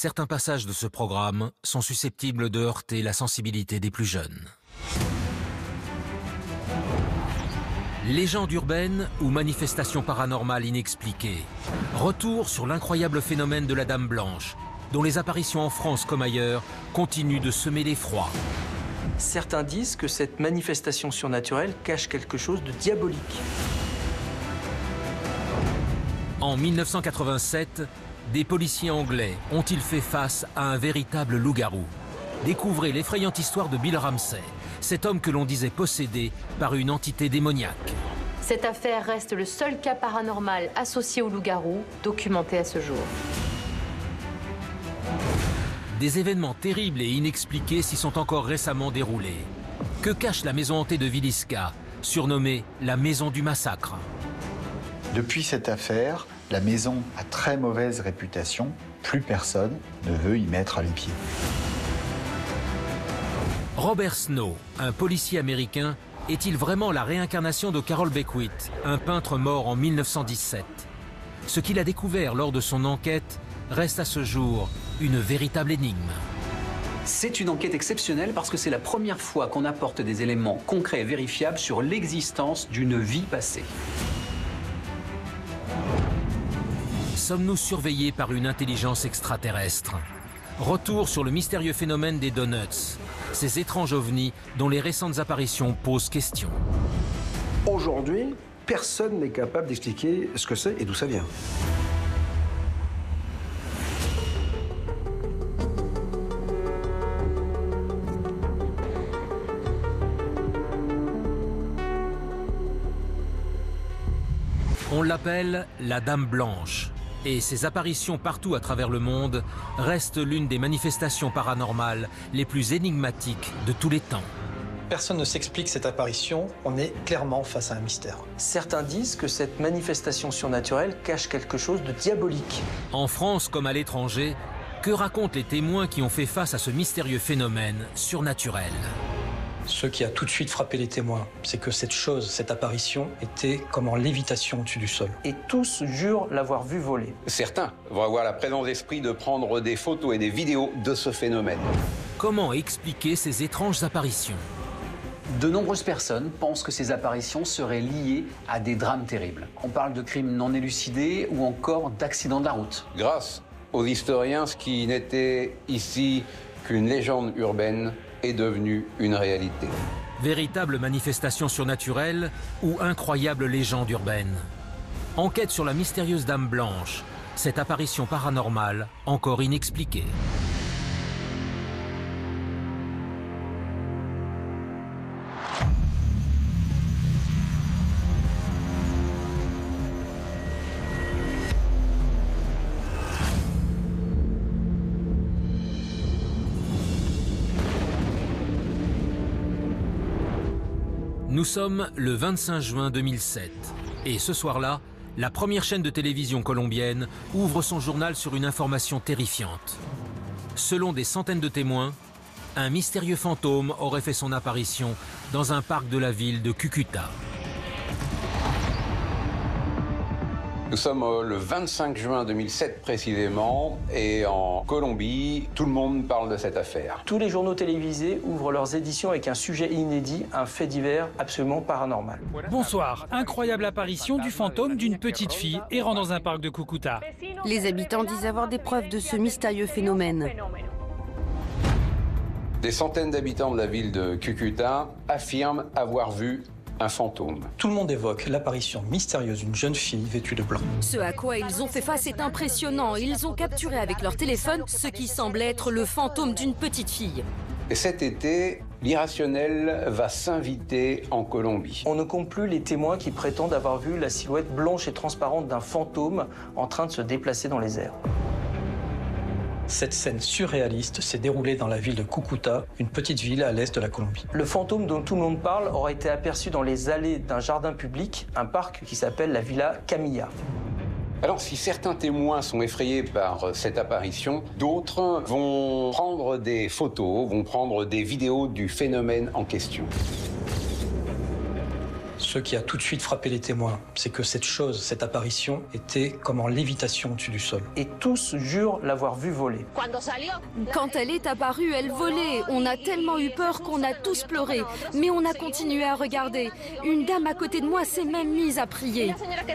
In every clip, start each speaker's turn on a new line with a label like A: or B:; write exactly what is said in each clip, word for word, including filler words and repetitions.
A: certains passages de ce programme sont susceptibles de heurter la sensibilité des plus jeunes. Légende urbaine ou manifestation paranormale inexpliquée. Retour sur l'incroyable phénomène de la Dame Blanche, dont les apparitions en France comme ailleurs continuent de semer l'effroi.
B: Certains disent que cette manifestation surnaturelle cache quelque chose de diabolique.
A: En mille neuf cent quatre-vingt-sept, des policiers anglais ont-ils fait face à un véritable loup-garou? Découvrez l'effrayante histoire de Bill Ramsey, cet homme que l'on disait possédé par une entité démoniaque.
C: Cette affaire reste le seul cas paranormal associé au loup-garou documenté à ce jour.
A: Des événements terribles et inexpliqués s'y sont encore récemment déroulés. Que cache la maison hantée de Villisca, surnommée la maison du massacre?
D: Depuis cette affaire, la maison a très mauvaise réputation. Plus personne ne veut y mettre les pieds.
A: Robert Snow, un policier américain, est-il vraiment la réincarnation de Carroll Beckwith, un peintre mort en mille neuf cent dix-sept? Ce qu'il a découvert lors de son enquête reste à ce jour une véritable énigme.
E: C'est une enquête exceptionnelle parce que c'est la première fois qu'on apporte des éléments concrets et vérifiables sur l'existence d'une vie passée.
A: Sommes-nous surveillés par une intelligence extraterrestre? Retour sur le mystérieux phénomène des donuts, ces étranges ovnis dont les récentes apparitions posent question.
F: Aujourd'hui, personne n'est capable d'expliquer ce que c'est et d'où ça vient.
A: On l'appelle la Dame Blanche, et ses apparitions partout à travers le monde restent l'une des manifestations paranormales les plus énigmatiques de tous les temps.
G: Personne ne s'explique cette apparition, on est clairement face à un mystère.
B: Certains disent que cette manifestation surnaturelle cache quelque chose de diabolique.
A: En France comme à l'étranger, que racontent les témoins qui ont fait face à ce mystérieux phénomène surnaturel?
G: Ce qui a tout de suite frappé les témoins, c'est que cette chose, cette apparition, était comme en lévitation au-dessus du sol.
B: Et tous jurent l'avoir vu voler.
H: Certains vont avoir la présence d'esprit de prendre des photos et des vidéos de ce phénomène.
A: Comment expliquer ces étranges apparitions?
E: De nombreuses personnes pensent que ces apparitions seraient liées à des drames terribles. On parle de crimes non élucidés ou encore d'accidents de la route.
H: Grâce aux historiens, ce qui n'était ici qu'une légende urbaine est devenu une réalité.
A: Véritable manifestation surnaturelle ou incroyable légende urbaine? Enquête sur la mystérieuse Dame Blanche, cette apparition paranormale encore inexpliquée. Nous sommes le vingt-cinq juin deux mille sept et ce soir-là, la première chaîne de télévision colombienne ouvre son journal sur une information terrifiante. Selon des centaines de témoins, un mystérieux fantôme aurait fait son apparition dans un parc de la ville de Cúcuta.
H: Nous sommes le vingt-cinq juin deux mille sept précisément, et en Colombie, tout le monde parle de cette affaire.
B: Tous les journaux télévisés ouvrent leurs éditions avec un sujet inédit, un fait divers absolument paranormal.
I: Bonsoir. Incroyable apparition du fantôme d'une petite fille errant dans un parc de Cúcuta.
J: Les habitants disent avoir des preuves de ce mystérieux phénomène.
H: Des centaines d'habitants de la ville de Cúcuta affirment avoir vu un fantôme.
G: Tout le monde évoque l'apparition mystérieuse d'une jeune fille vêtue de blanc.
J: Ce à quoi ils ont fait face est impressionnant. Ils ont capturé avec leur téléphone ce qui semble être le fantôme d'une petite fille.
H: Et cet été, l'irrationnel va s'inviter en Colombie.
B: On ne compte plus les témoins qui prétendent avoir vu la silhouette blanche et transparente d'un fantôme en train de se déplacer dans les airs.
G: Cette scène surréaliste s'est déroulée dans la ville de Cúcuta, une petite ville à l'est de la Colombie.
B: Le fantôme dont tout le monde parle aurait été aperçu dans les allées d'un jardin public, un parc qui s'appelle la Villa Camilla.
H: Alors, si certains témoins sont effrayés par cette apparition, d'autres vont prendre des photos, vont prendre des vidéos du phénomène en question.
G: Ce qui a tout de suite frappé les témoins, c'est que cette chose, cette apparition, était comme en lévitation au-dessus du sol.
B: Et tous jurent l'avoir vue voler.
J: Quand elle est apparue, elle volait. On a tellement eu peur qu'on a tous pleuré. Mais on a continué à regarder. Une dame à côté de moi s'est même mise à prier.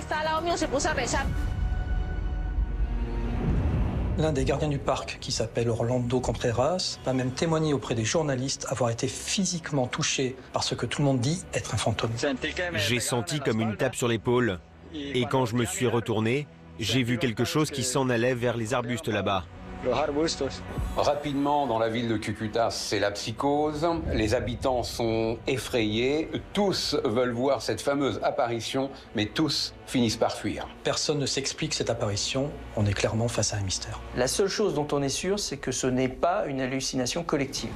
G: L'un des gardiens du parc, qui s'appelle Orlando Contreras, va même témoigner auprès des journalistes avoir été physiquement touché par ce que tout le monde dit être un fantôme.
K: J'ai senti comme une tape sur l'épaule. Et quand je me suis retourné, j'ai vu quelque chose qui s'en allait vers les arbustes là-bas.
H: Rapidement, dans la ville de Cucuta, c'est la psychose. Les habitants sont effrayés. Tous veulent voir cette fameuse apparition, mais tous finissent par fuir.
G: Personne ne s'explique cette apparition. On est clairement face à un mystère.
B: La seule chose dont on est sûr, c'est que ce n'est pas une hallucination collective.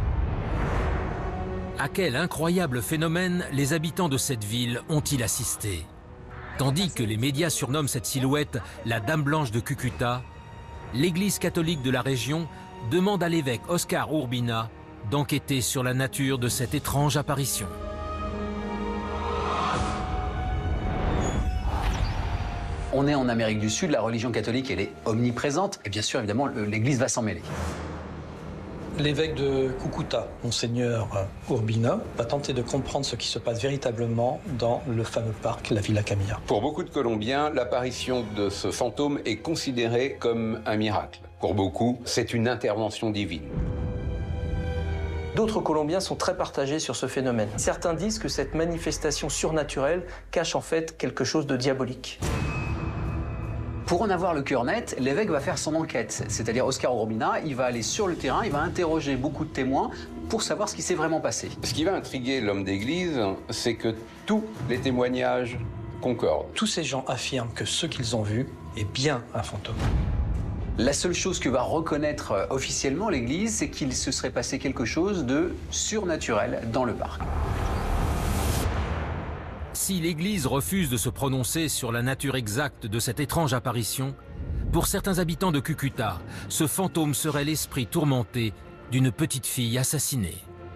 A: À quel incroyable phénomène les habitants de cette ville ont-ils assisté? Tandis que les médias surnomment cette silhouette la Dame Blanche de Cucuta, l'Église catholique de la région demande à l'évêque Oscar Urbina d'enquêter sur la nature de cette étrange apparition.
E: On est en Amérique du Sud, la religion catholique, elle est omniprésente, et bien sûr, évidemment, l'Église va s'en mêler.
G: L'évêque de Cucuta, Monseigneur Urbina, va tenter de comprendre ce qui se passe véritablement dans le fameux parc, la Villa Camilla.
H: Pour beaucoup de Colombiens, l'apparition de ce fantôme est considérée comme un miracle. Pour beaucoup, c'est une intervention divine.
B: D'autres Colombiens sont très partagés sur ce phénomène. Certains disent que cette manifestation surnaturelle cache en fait quelque chose de diabolique.
E: Pour en avoir le cœur net, l'évêque va faire son enquête, c'est-à-dire Oscar Urbina, il va aller sur le terrain, il va interroger beaucoup de témoins pour savoir ce qui s'est vraiment passé.
H: Ce qui va intriguer l'homme d'église, c'est que tous les témoignages concordent.
G: Tous ces gens affirment que ce qu'ils ont vu est bien un fantôme.
E: La seule chose que va reconnaître officiellement l'église, c'est qu'il se serait passé quelque chose de surnaturel dans le parc.
A: Si l'Église refuse de se prononcer sur la nature exacte de cette étrange apparition, pour certains habitants de Cucuta, ce fantôme serait l'esprit tourmenté d'une petite fille assassinée.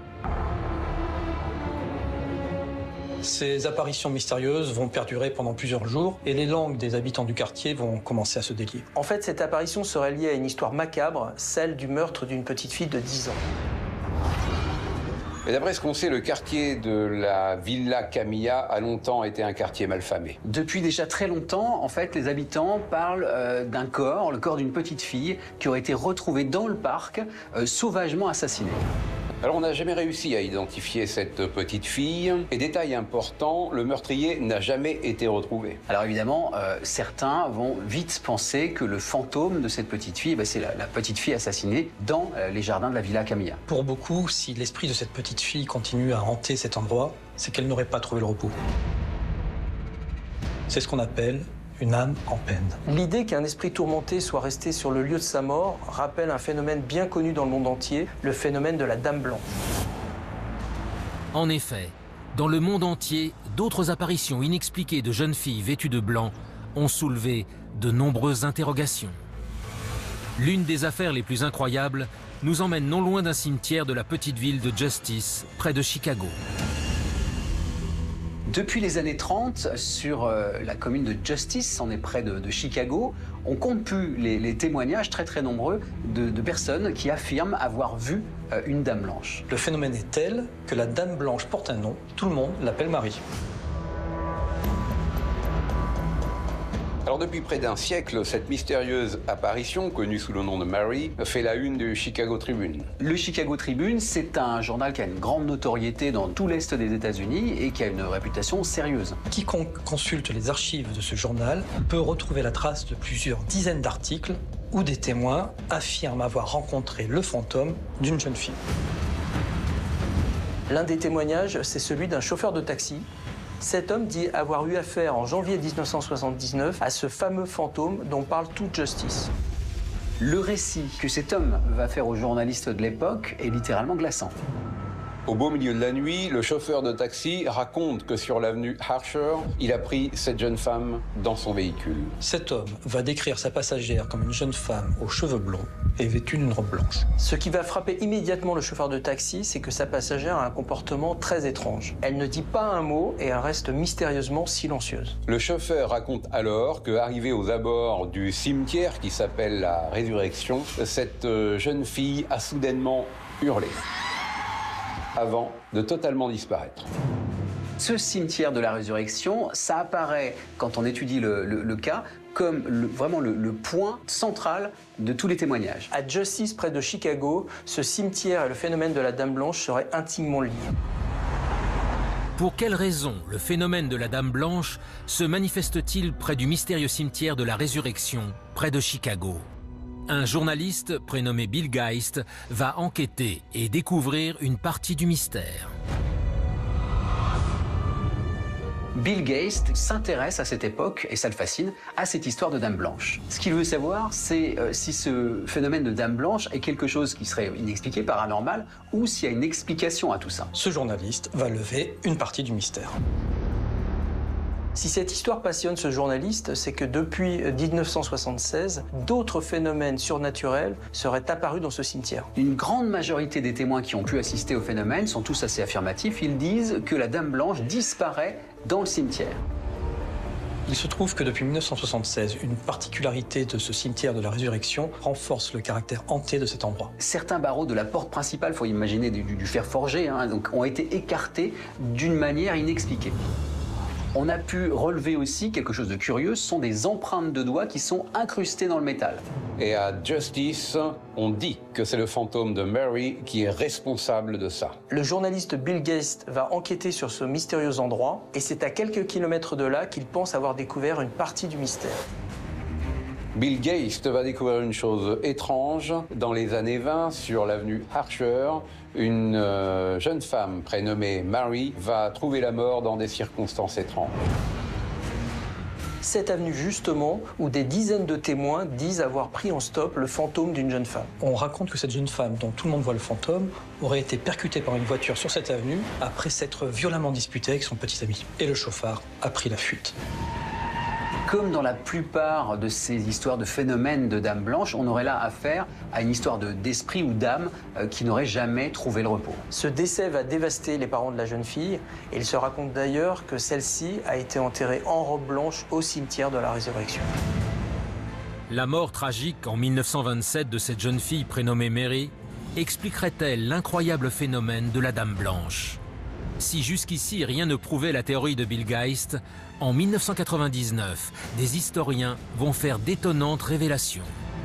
G: Ces apparitions mystérieuses vont perdurer pendant plusieurs jours et les langues des habitants du quartier vont commencer à se délier.
B: En fait, cette apparition serait liée à une histoire macabre, celle du meurtre d'une petite fille de dix ans.
H: Et d'après ce qu'on sait, le quartier de la Villa Camilla a longtemps été un quartier malfamé.
E: Depuis déjà très longtemps, en fait, les habitants parlent euh, d'un corps, le corps d'une petite fille, qui aurait été retrouvée dans le parc, euh, sauvagement assassinée.
H: Alors on n'a jamais réussi à identifier cette petite fille. Et détail important, le meurtrier n'a jamais été retrouvé.
E: Alors évidemment, euh, certains vont vite penser que le fantôme de cette petite fille, bah, c'est la, la petite fille assassinée dans euh, les jardins de la Villa Camilla.
G: Pour beaucoup, si l'esprit de cette petite fille continue à hanter cet endroit, c'est qu'elle n'aurait pas trouvé le repos. C'est ce qu'on appelle une âme en peine.
B: L'idée qu'un esprit tourmenté soit resté sur le lieu de sa mort rappelle un phénomène bien connu dans le monde entier, le phénomène de la Dame Blanche.
A: En effet, dans le monde entier, d'autres apparitions inexpliquées de jeunes filles vêtues de blanc ont soulevé de nombreuses interrogations. L'une des affaires les plus incroyables nous emmène non loin d'un cimetière de la petite ville de Justice, près de Chicago.
E: Depuis les années trente, sur euh, la commune de Justice, on est près de, de Chicago, on compte plus les, les témoignages très très nombreux de, de personnes qui affirment avoir vu euh, une dame blanche.
G: Le phénomène est tel que la Dame Blanche porte un nom, tout le monde l'appelle Marie.
H: Alors depuis près d'un siècle, cette mystérieuse apparition, connue sous le nom de Mary, fait la une du Chicago Tribune.
E: Le Chicago Tribune, c'est un journal qui a une grande notoriété dans tout l'Est des États-Unis et qui a une réputation sérieuse.
G: Quiconque consulte les archives de ce journal peut retrouver la trace de plusieurs dizaines d'articles où des témoins affirment avoir rencontré le fantôme d'une jeune fille.
B: L'un des témoignages, c'est celui d'un chauffeur de taxi. Cet homme dit avoir eu affaire en janvier mille neuf cent soixante-dix-neuf à ce fameux fantôme dont parle toute Justice.
E: Le récit que cet homme va faire aux journalistes de l'époque est littéralement glaçant.
H: Au beau milieu de la nuit, le chauffeur de taxi raconte que sur l'avenue Archer, il a pris cette jeune femme dans son véhicule.
G: Cet homme va décrire sa passagère comme une jeune femme aux cheveux blonds et vêtue d'une robe blanche.
B: Ce qui va frapper immédiatement le chauffeur de taxi, c'est que sa passagère a un comportement très étrange. Elle ne dit pas un mot et elle reste mystérieusement silencieuse.
H: Le chauffeur raconte alors qu'arrivé aux abords du cimetière qui s'appelle la Résurrection, cette jeune fille a soudainement hurlé avant de totalement disparaître.
E: Ce cimetière de la Résurrection, ça apparaît, quand on étudie le, le, le cas, comme le, vraiment le, le point central de tous les témoignages.
B: À Justice, près de Chicago, ce cimetière et le phénomène de la Dame Blanche seraient intimement liés.
A: Pour quelles raisons le phénomène de la Dame Blanche se manifeste-t-il près du mystérieux cimetière de la Résurrection, près de Chicago? Un journaliste prénommé Bill Geist va enquêter et découvrir une partie du mystère.
E: Bill Geist s'intéresse à cette époque, et ça le fascine, à cette histoire de Dame Blanche. Ce qu'il veut savoir, c'est euh, si ce phénomène de Dame Blanche est quelque chose qui serait inexpliqué, paranormal, ou s'il y a une explication à tout ça.
G: Ce journaliste va lever une partie du mystère.
B: Si cette histoire passionne ce journaliste, c'est que depuis mille neuf cent soixante-seize, d'autres phénomènes surnaturels seraient apparus dans ce cimetière.
E: Une grande majorité des témoins qui ont pu assister au phénomène sont tous assez affirmatifs. Ils disent que la Dame Blanche disparaît dans le cimetière.
G: Il se trouve que depuis mille neuf cent soixante-seize, une particularité de ce cimetière de la Résurrection renforce le caractère hanté de cet endroit.
E: Certains barreaux de la porte principale, il faut imaginer du, du fer forgé, hein, donc, ont été écartés d'une manière inexpliquée. On a pu relever aussi quelque chose de curieux, ce sont des empreintes de doigts qui sont incrustées dans le métal.
H: Et à Justice, on dit que c'est le fantôme de Mary qui est responsable de ça.
B: Le journaliste Bill Geist va enquêter sur ce mystérieux endroit et c'est à quelques kilomètres de là qu'il pense avoir découvert une partie du mystère.
H: Bill Geist va découvrir une chose étrange. Dans les années vingt, sur l'avenue Archer, une euh, jeune femme prénommée Mary va trouver la mort dans des circonstances étranges.
B: Cette avenue justement où des dizaines de témoins disent avoir pris en stop le fantôme d'une jeune femme.
G: On raconte que cette jeune femme, dont tout le monde voit le fantôme, aurait été percutée par une voiture sur cette avenue après s'être violemment disputée avec son petit ami. Et le chauffard a pris la fuite.
E: Comme dans la plupart de ces histoires de phénomènes de Dame Blanche, on aurait là affaire à une histoire de, d'esprit ou d'âme euh, qui n'aurait jamais trouvé le repos.
B: Ce décès va dévaster les parents de la jeune fille et il se raconte d'ailleurs que celle-ci a été enterrée en robe blanche au cimetière de la Résurrection.
A: La mort tragique en mille neuf cent vingt-sept de cette jeune fille prénommée Mary expliquerait-elle l'incroyable phénomène de la Dame Blanche? Si jusqu'ici rien ne prouvait la théorie de Bill Geist, en mille neuf cent quatre-vingt-dix-neuf, des historiens vont faire d'étonnantes révélations.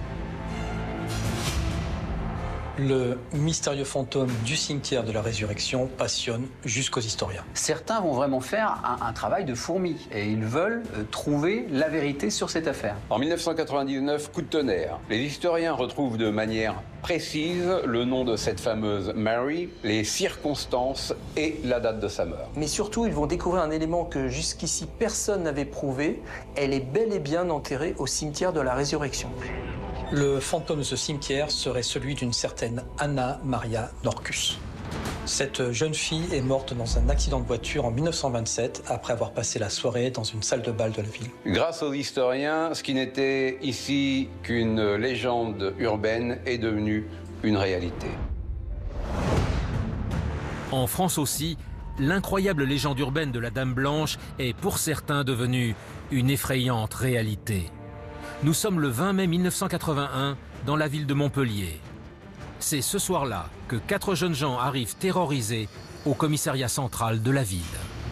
G: Le mystérieux fantôme du cimetière de la Résurrection passionne jusqu'aux historiens.
E: Certains vont vraiment faire un, un travail de fourmi et ils veulent euh, trouver la vérité sur cette affaire.
H: En mille neuf cent quatre-vingt-dix-neuf, coup de tonnerre. Les historiens retrouvent de manière précise le nom de cette fameuse Mary, les circonstances et la date de sa mort.
B: Mais surtout, ils vont découvrir un élément que jusqu'ici personne n'avait prouvé. Elle est bel et bien enterrée au cimetière de la Résurrection.
G: Le fantôme de ce cimetière serait celui d'une certaine Anna Maria Norkus. Cette jeune fille est morte dans un accident de voiture en mille neuf cent vingt-sept après avoir passé la soirée dans une salle de bal de la ville.
H: Grâce aux historiens, ce qui n'était ici qu'une légende urbaine est devenu une réalité.
A: En France aussi, l'incroyable légende urbaine de la Dame Blanche est pour certains devenue une effrayante réalité. Nous sommes le vingt mai mille neuf cent quatre-vingt-un dans la ville de Montpellier. C'est ce soir-là que quatre jeunes gens arrivent terrorisés au commissariat central de la ville.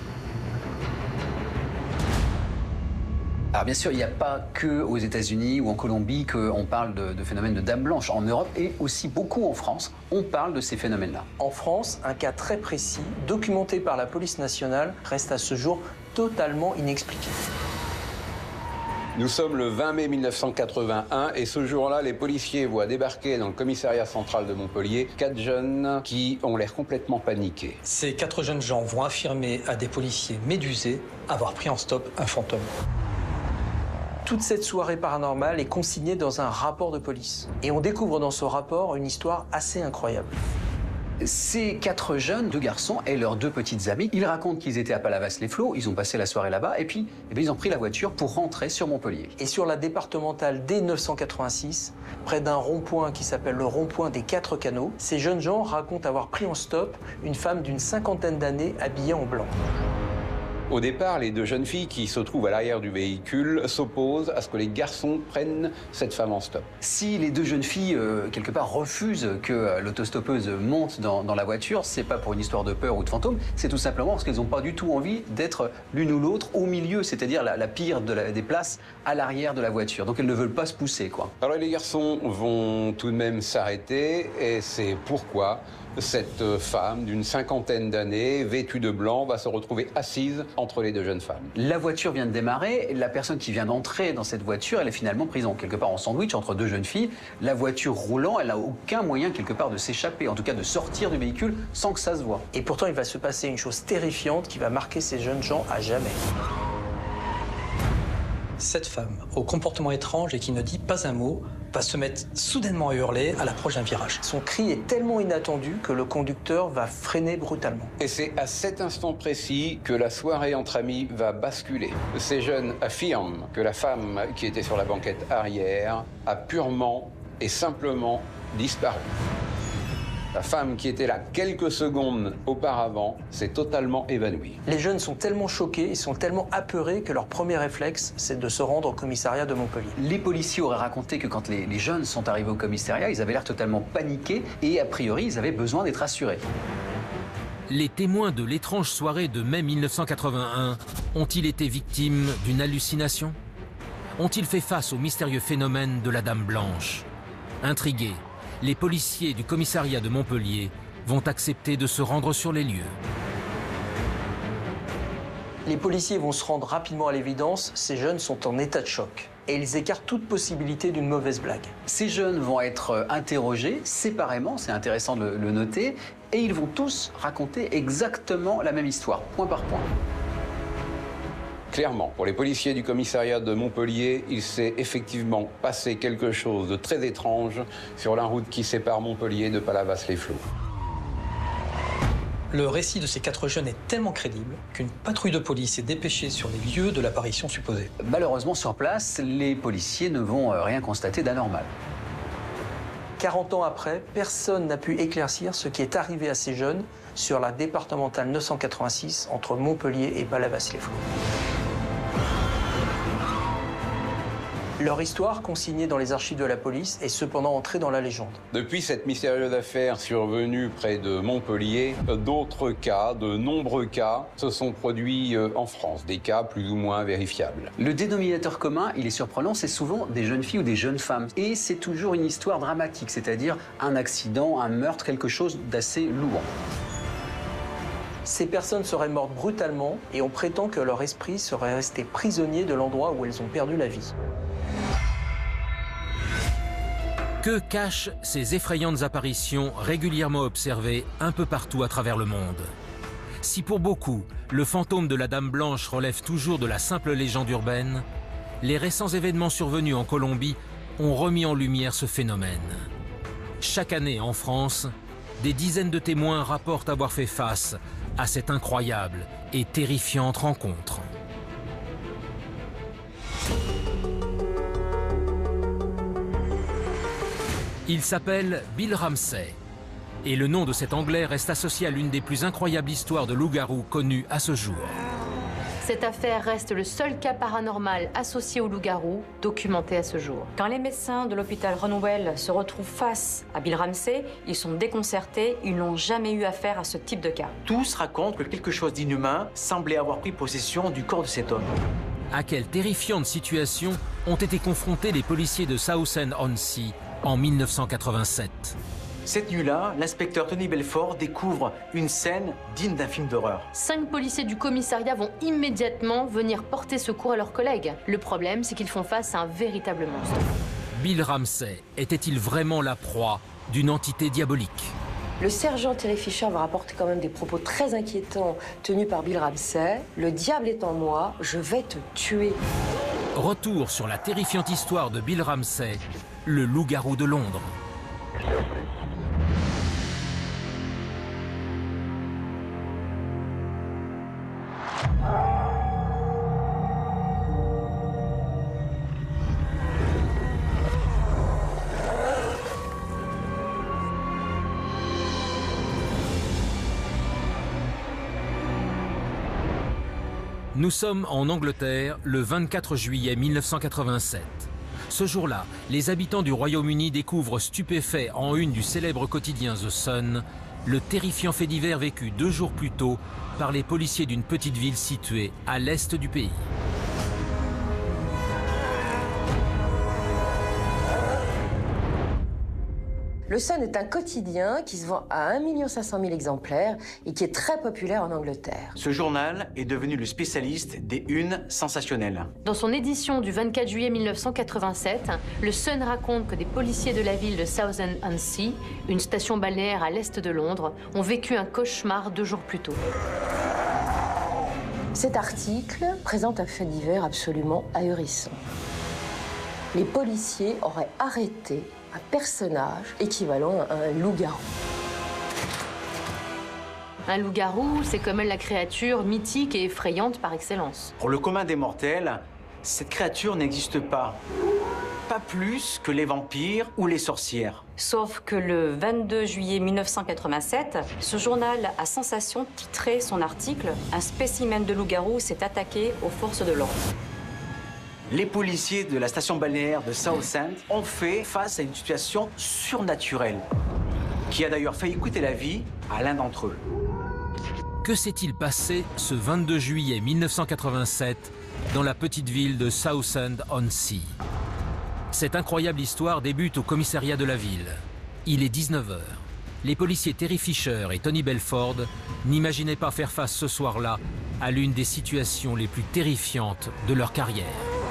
E: Alors bien sûr, il n'y a pas que aux États-Unis ou en Colombie qu'on parle de, de phénomènes de Dame Blanche. En Europe et aussi beaucoup en France, on parle de ces phénomènes-là.
B: En France, un cas très précis, documenté par la police nationale, reste à ce jour totalement inexpliqué.
H: Nous sommes le vingt mai mille neuf cent quatre-vingt-un et ce jour-là, les policiers voient débarquer dans le commissariat central de Montpellier quatre jeunes qui ont l'air complètement paniqués.
G: Ces quatre jeunes gens vont affirmer à des policiers médusés avoir pris en stop un fantôme.
B: Toute cette soirée paranormale est consignée dans un rapport de police. Et on découvre dans ce rapport une histoire assez incroyable.
E: Ces quatre jeunes, deux garçons et leurs deux petites amies, ils racontent qu'ils étaient à Palavas-les-Flots, ils ont passé la soirée là-bas, et puis eh bien, ils ont pris la voiture pour rentrer sur Montpellier.
B: Et sur la départementale dès mille neuf cent quatre-vingt-six, près d'un rond-point qui s'appelle le rond-point des Quatre Canaux, ces jeunes gens racontent avoir pris en stop une femme d'une cinquantaine d'années habillée en blanc.
H: Au départ, les deux jeunes filles qui se trouvent à l'arrière du véhicule s'opposent à ce que les garçons prennent cette femme en stop.
E: Si les deux jeunes filles, euh, quelque part, refusent que euh, l'autostoppeuse monte dans, dans la voiture, c'est pas pour une histoire de peur ou de fantôme, c'est tout simplement parce qu'elles n'ont pas du tout envie d'être l'une ou l'autre au milieu, c'est-à-dire la, la pire de la, des places à l'arrière de la voiture. Donc elles ne veulent pas se pousser, quoi.
H: Alors les garçons vont tout de même s'arrêter, et c'est pourquoi cette femme d'une cinquantaine d'années, vêtue de blanc, va se retrouver assise entre les deux jeunes femmes.
E: La voiture vient de démarrer, la personne qui vient d'entrer dans cette voiture, elle est finalement prise en quelque part en sandwich entre deux jeunes filles. La voiture roulant, elle n'a aucun moyen quelque part de s'échapper, en tout cas de sortir du véhicule sans que ça se voie.
B: Et pourtant, il va se passer une chose terrifiante qui va marquer ces jeunes gens à jamais.
G: Cette femme, au comportement étrange et qui ne dit pas un mot, va se mettre soudainement à hurler à l'approche d'un virage.
B: Son cri est tellement inattendu que le conducteur va freiner brutalement.
H: Et c'est à cet instant précis que la soirée entre amis va basculer. Ces jeunes affirment que la femme qui était sur la banquette arrière a purement et simplement disparu. La femme qui était là quelques secondes auparavant s'est totalement évanouie.
B: Les jeunes sont tellement choqués, ils sont tellement apeurés que leur premier réflexe, c'est de se rendre au commissariat de Montpellier.
E: Les policiers auraient raconté que quand les, les jeunes sont arrivés au commissariat, ils avaient l'air totalement paniqués et a priori, ils avaient besoin d'être rassurés.
A: Les témoins de l'étrange soirée de mai mille neuf cent quatre-vingt-un ont-ils été victimes d'une hallucination? Ont-ils fait face au mystérieux phénomène de la Dame Blanche? Intrigués, les policiers du commissariat de Montpellier vont accepter de se rendre sur les lieux.
B: Les policiers vont se rendre rapidement à l'évidence, ces jeunes sont en état de choc. Et ils écartent toute possibilité d'une mauvaise blague.
E: Ces jeunes vont être interrogés séparément, c'est intéressant de le noter, et ils vont tous raconter exactement la même histoire, point par point.
H: Clairement, pour les policiers du commissariat de Montpellier, il s'est effectivement passé quelque chose de très étrange sur la route qui sépare Montpellier de Palavas-les-Flots.
G: Le récit de ces quatre jeunes est tellement crédible qu'une patrouille de police est dépêchée sur les lieux de l'apparition supposée.
E: Malheureusement, sur place, les policiers ne vont rien constater d'anormal.
B: quarante ans après, personne n'a pu éclaircir ce qui est arrivé à ces jeunes sur la départementale neuf cent quatre-vingt-six entre Montpellier et Palavas-les-Flots. Leur histoire, consignée dans les archives de la police, est cependant entrée dans la légende.
H: Depuis cette mystérieuse affaire survenue près de Montpellier, d'autres cas, de nombreux cas, se sont produits en France, des cas plus ou moins vérifiables.
E: Le dénominateur commun, il est surprenant, c'est souvent des jeunes filles ou des jeunes femmes. Et c'est toujours une histoire dramatique, c'est-à-dire un accident, un meurtre, quelque chose d'assez lourd.
B: Ces personnes seraient mortes brutalement et on prétend que leur esprit serait resté prisonnier de l'endroit où elles ont perdu la vie.
A: Que cachent ces effrayantes apparitions régulièrement observées un peu partout à travers le monde? Si pour beaucoup, le fantôme de la Dame Blanche relève toujours de la simple légende urbaine, les récents événements survenus en Colombie ont remis en lumière ce phénomène. Chaque année en France, des dizaines de témoins rapportent avoir fait face à cette incroyable et terrifiante rencontre. Il s'appelle Bill Ramsey, et le nom de cet Anglais reste associé à l'une des plus incroyables histoires de loup-garou connues à ce jour.
C: Cette affaire reste le seul cas paranormal associé au loup-garou documenté à ce jour.
L: Quand les médecins de l'hôpital Renouel se retrouvent face à Bill Ramsey, ils sont déconcertés, ils n'ont jamais eu affaire à ce type de cas.
M: Tous racontent que quelque chose d'inhumain semblait avoir pris possession du corps de cet homme.
A: À quelle terrifiante situation ont été confrontés les policiers de Southend-on-Sea en mille neuf cent quatre-vingt-sept.
M: Cette nuit-là, l'inspecteur Tony Belfort découvre une scène digne d'un film d'horreur.
C: Cinq policiers du commissariat vont immédiatement venir porter secours à leurs collègues. Le problème, c'est qu'ils font face à un véritable monstre.
A: Bill Ramsey était-il vraiment la proie d'une entité diabolique?
N: Le sergent Terry Fisher va rapporter quand même des propos très inquiétants tenus par Bill Ramsey. Le diable est en moi, je vais te tuer.
A: Retour sur la terrifiante histoire de Bill Ramsey, le loup-garou de Londres. Nous sommes en Angleterre le vingt-quatre juillet mille neuf cent quatre-vingt-sept. Ce jour-là, les habitants du Royaume-Uni découvrent stupéfaits en une du célèbre quotidien The Sun le terrifiant fait divers vécu deux jours plus tôt par les policiers d'une petite ville située à l'est du pays.
N: Le Sun est un quotidien qui se vend à un million cinq cent mille exemplaires et qui est très populaire en Angleterre.
M: Ce journal est devenu le spécialiste des unes sensationnelles.
C: Dans son édition du vingt-quatre juillet mille neuf cent quatre-vingt-sept, le Sun raconte que des policiers de la ville de Southend-on-Sea, une station balnéaire à l'est de Londres, ont vécu un cauchemar deux jours plus tôt.
N: Cet article présente un fait divers absolument ahurissant. Les policiers auraient arrêté un personnage équivalent à un loup-garou.
C: Un loup-garou, c'est comme la créature mythique et effrayante par excellence.
M: Pour le commun des mortels, cette créature n'existe pas. Pas plus que les vampires ou les sorcières.
L: Sauf que le vingt-deux juillet mille neuf cent quatre-vingt-sept, ce journal à sensation titrait son article « Un spécimen de loup-garou s'est attaqué aux forces de l'ordre ».
M: Les policiers de la station balnéaire de Southend ont fait face à une situation surnaturelle, qui a d'ailleurs failli coûter la vie à l'un d'entre eux.
A: Que s'est-il passé ce vingt-deux juillet mille neuf cent quatre-vingt-sept dans la petite ville de Southend-on-Sea? Cette incroyable histoire débute au commissariat de la ville. Il est dix-neuf heures. Les policiers Terry Fisher et Tony Belford n'imaginaient pas faire face ce soir-là à l'une des situations les plus terrifiantes de leur carrière.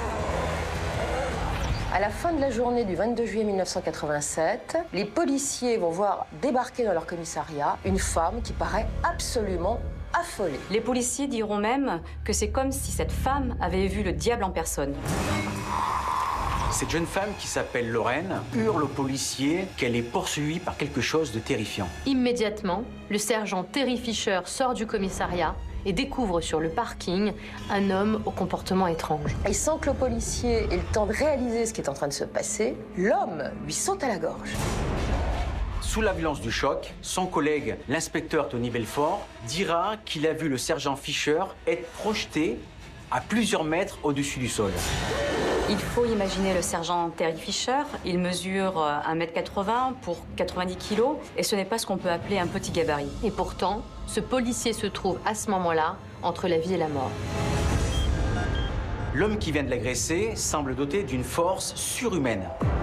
N: À la fin de la journée du vingt-deux juillet mille neuf cent quatre-vingt-sept, les policiers vont voir débarquer dans leur commissariat une femme qui paraît absolument affolée.
L: Les policiers diront même que c'est comme si cette femme avait vu le diable en personne.
M: Cette jeune femme, qui s'appelle Lorraine, hurle aux policiers qu'elle est poursuivie par quelque chose de terrifiant.
C: Immédiatement, le sergent Terry Fisher sort du commissariat et découvre sur le parking un homme au comportement étrange.
N: Et sans que le policier ait le temps de réaliser ce qui est en train de se passer, l'homme lui saute à la gorge.
M: Sous la violence du choc, son collègue, l'inspecteur Tony Belford, dira qu'il a vu le sergent Fisher être projeté à plusieurs mètres au-dessus du sol.
L: Il faut imaginer le sergent Terry Fisher. Il mesure un mètre quatre-vingts pour quatre-vingt-dix kilos et ce n'est pas ce qu'on peut appeler un petit gabarit.
C: Et pourtant, ce policier se trouve à ce moment-là entre la vie et la mort.
M: L'homme qui vient de l'agresser semble doté d'une force surhumaine.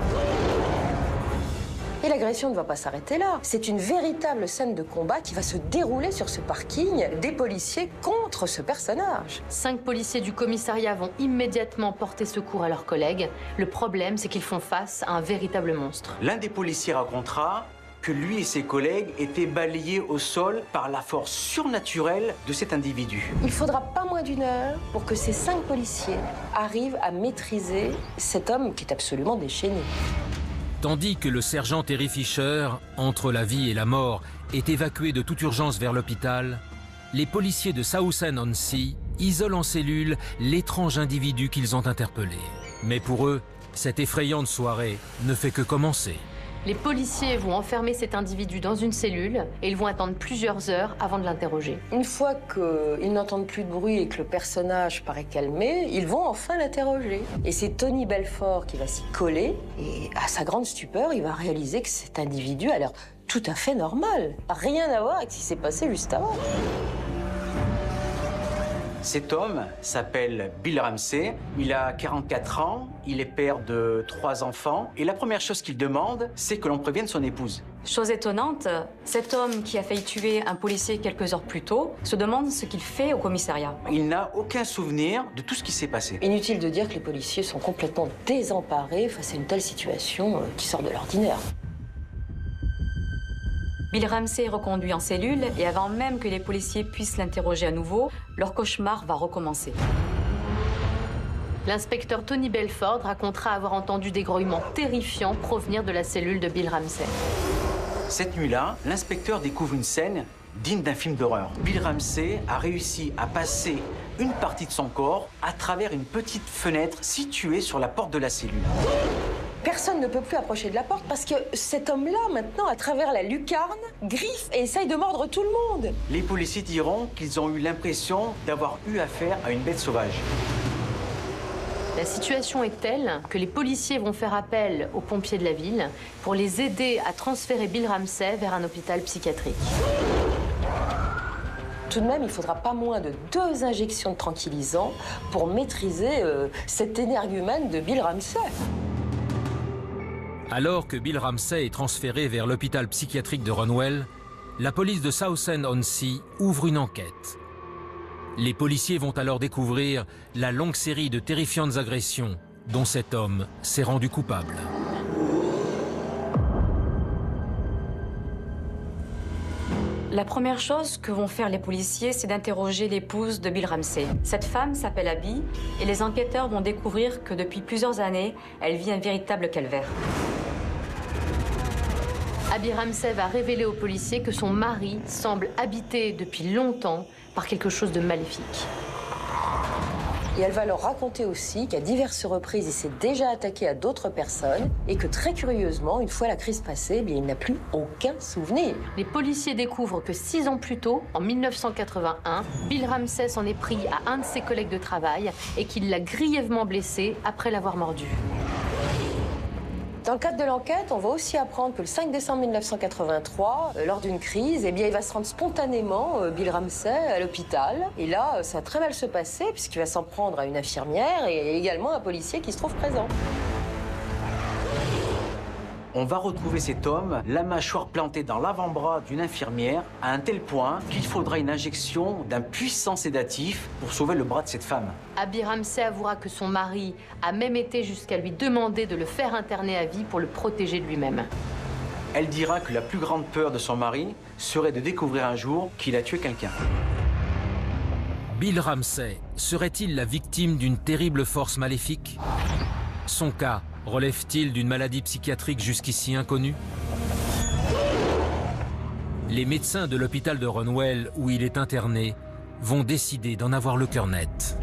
N: Et l'agression ne va pas s'arrêter là. C'est une véritable scène de combat qui va se dérouler sur ce parking des policiers contre ce personnage.
C: Cinq policiers du commissariat vont immédiatement porter secours à leurs collègues. Le problème, c'est qu'ils font face à un véritable monstre.
M: L'un des policiers racontera que lui et ses collègues étaient balayés au sol par la force surnaturelle de cet individu.
N: Il faudra pas moins d'une heure pour que ces cinq policiers arrivent à maîtriser cet homme qui est absolument déchaîné.
A: Tandis que le sergent Terry Fisher, entre la vie et la mort, est évacué de toute urgence vers l'hôpital, les policiers de Southend-on-Sea isolent en cellule l'étrange individu qu'ils ont interpellé. Mais pour eux, cette effrayante soirée ne fait que commencer.
C: Les policiers vont enfermer cet individu dans une cellule et ils vont attendre plusieurs heures avant de l'interroger.
N: Une fois qu'ils n'entendent plus de bruit et que le personnage paraît calmé, ils vont enfin l'interroger. Et c'est Tony Belford qui va s'y coller et à sa grande stupeur, il va réaliser que cet individu a l'air tout à fait normal. Rien à voir avec ce qui s'est passé juste avant.
M: Cet homme s'appelle Bill Ramsey, il a quarante-quatre ans, il est père de trois enfants et la première chose qu'il demande, c'est que l'on prévienne son épouse.
L: Chose étonnante, cet homme qui a failli tuer un policier quelques heures plus tôt se demande ce qu'il fait au commissariat.
M: Il n'a aucun souvenir de tout ce qui s'est passé.
N: Inutile de dire que les policiers sont complètement désemparés face à une telle situation qui sort de l'ordinaire.
L: Bill Ramsey est reconduit en cellule et avant même que les policiers puissent l'interroger à nouveau, leur cauchemar va recommencer.
C: L'inspecteur Tony Belford racontera avoir entendu des grouillements terrifiants provenir de la cellule de Bill Ramsey.
M: Cette nuit-là, l'inspecteur découvre une scène digne d'un film d'horreur. Bill Ramsey a réussi à passer une partie de son corps à travers une petite fenêtre située sur la porte de la cellule.
N: Personne ne peut plus approcher de la porte parce que cet homme-là, maintenant, à travers la lucarne, griffe et essaye de mordre tout le monde.
M: Les policiers diront qu'ils ont eu l'impression d'avoir eu affaire à une bête sauvage.
C: La situation est telle que les policiers vont faire appel aux pompiers de la ville pour les aider à transférer Bill Ramsey vers un hôpital psychiatrique.
N: Tout de même, il ne faudra pas moins de deux injections de tranquillisants pour maîtriser euh, cet énergumène de Bill Ramsey.
A: Alors que Bill Ramsey est transféré vers l'hôpital psychiatrique de Runwell, la police de Southend-on-Sea ouvre une enquête. Les policiers vont alors découvrir la longue série de terrifiantes agressions dont cet homme s'est rendu coupable.
L: La première chose que vont faire les policiers, c'est d'interroger l'épouse de Bill Ramsey. Cette femme s'appelle Abby et les enquêteurs vont découvrir que depuis plusieurs années, elle vit un véritable calvaire.
C: Abby Ramsey va révéler aux policiers que son mari semble habité depuis longtemps par quelque chose de maléfique.
N: Et elle va leur raconter aussi qu'à diverses reprises, il s'est déjà attaqué à d'autres personnes et que très curieusement, une fois la crise passée, eh bien, il n'a plus aucun souvenir.
C: Les policiers découvrent que six ans plus tôt, en mille neuf cent quatre-vingt-un, Bill Ramsey s'en est pris à un de ses collègues de travail et qu'il l'a grièvement blessé après l'avoir mordu.
N: Dans le cadre de l'enquête, on va aussi apprendre que le cinq décembre mille neuf cent quatre-vingt-trois, euh, lors d'une crise, eh bien, il va se rendre spontanément, euh, Bill Ramsey, à l'hôpital. Et là, euh, ça va très mal se passer, puisqu'il va s'en prendre à une infirmière et également à un policier qui se trouve présent.
M: On va retrouver cet homme, la mâchoire plantée dans l'avant-bras d'une infirmière, à un tel point qu'il faudra une injection d'un puissant sédatif pour sauver le bras de cette femme.
C: Abby Ramsey avouera que son mari a même été jusqu'à lui demander de le faire interner à vie pour le protéger de lui-même.
M: Elle dira que la plus grande peur de son mari serait de découvrir un jour qu'il a tué quelqu'un.
A: Bill Ramsey serait-il la victime d'une terrible force maléfique? Son cas relève-t-il d'une maladie psychiatrique jusqu'ici inconnue? Les médecins de l'hôpital de Runwell, où il est interné, vont décider d'en avoir le cœur net.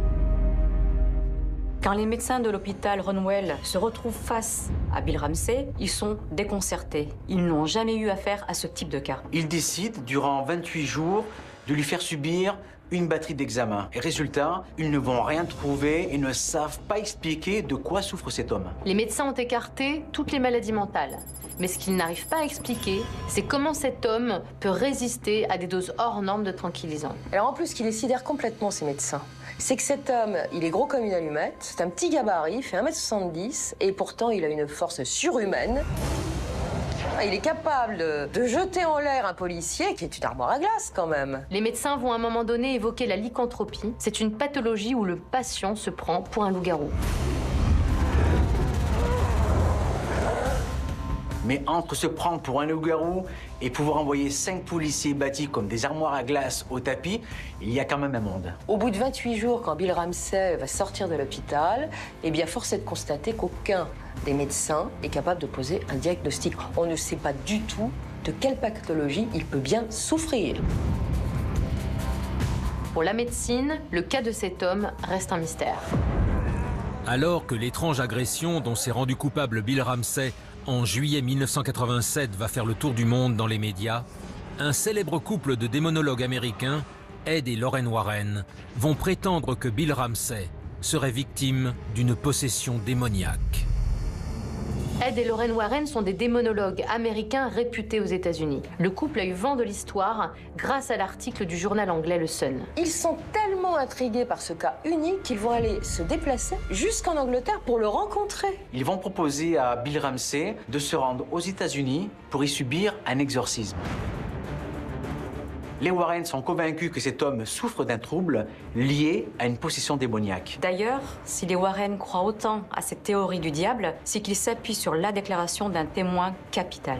L: Quand les médecins de l'hôpital Runwell se retrouvent face à Bill Ramsey, ils sont déconcertés. Ils n'ont jamais eu affaire à ce type de cas.
M: Ils décident, durant vingt-huit jours, de lui faire subir une batterie d'examens. Et résultat, ils ne vont rien trouver et ne savent pas expliquer de quoi souffre cet homme.
C: Les médecins ont écarté toutes les maladies mentales. Mais ce qu'ils n'arrivent pas à expliquer, c'est comment cet homme peut résister à des doses hors normes de tranquillisants.
N: Alors en plus, ce qui les sidère complètement, ces médecins, c'est que cet homme, il est gros comme une allumette, c'est un petit gabarit, il fait un mètre soixante-dix, et pourtant il a une force surhumaine. Il est capable de, de jeter en l'air un policier qui est une armoire à glace quand même.
C: Les médecins vont à un moment donné évoquer la lycanthropie. C'est une pathologie où le patient se prend pour un loup-garou.
M: Mais entre se prendre pour un loup-garou et pouvoir envoyer cinq policiers bâtis comme des armoires à glace au tapis, il y a quand même un monde.
N: Au bout de vingt-huit jours, quand Bill Ramsey va sortir de l'hôpital, eh bien, force est de constater qu'aucun des médecins est capable de poser un diagnostic. On ne sait pas du tout de quelle pathologie il peut bien souffrir.
C: Pour la médecine, le cas de cet homme reste un mystère.
A: Alors que l'étrange agression dont s'est rendu coupable Bill Ramsey en juillet mille neuf cent quatre-vingt-sept va faire le tour du monde dans les médias, un célèbre couple de démonologues américains, Ed et Lorraine Warren, vont prétendre que Bill Ramsey serait victime d'une possession démoniaque.
C: Ed et Lorraine Warren sont des démonologues américains réputés aux États-Unis. Le couple a eu vent de l'histoire grâce à l'article du journal anglais Le Sun.
N: Ils sont tellement intrigués par ce cas unique qu'ils vont aller se déplacer jusqu'en Angleterre pour le rencontrer.
M: Ils vont proposer à Bill Ramsey de se rendre aux États-Unis pour y subir un exorcisme. Les Warren sont convaincus que cet homme souffre d'un trouble lié à une possession démoniaque.
L: D'ailleurs, si les Warren croient autant à cette théorie du diable, c'est qu'ils s'appuient sur la déclaration d'un témoin capital.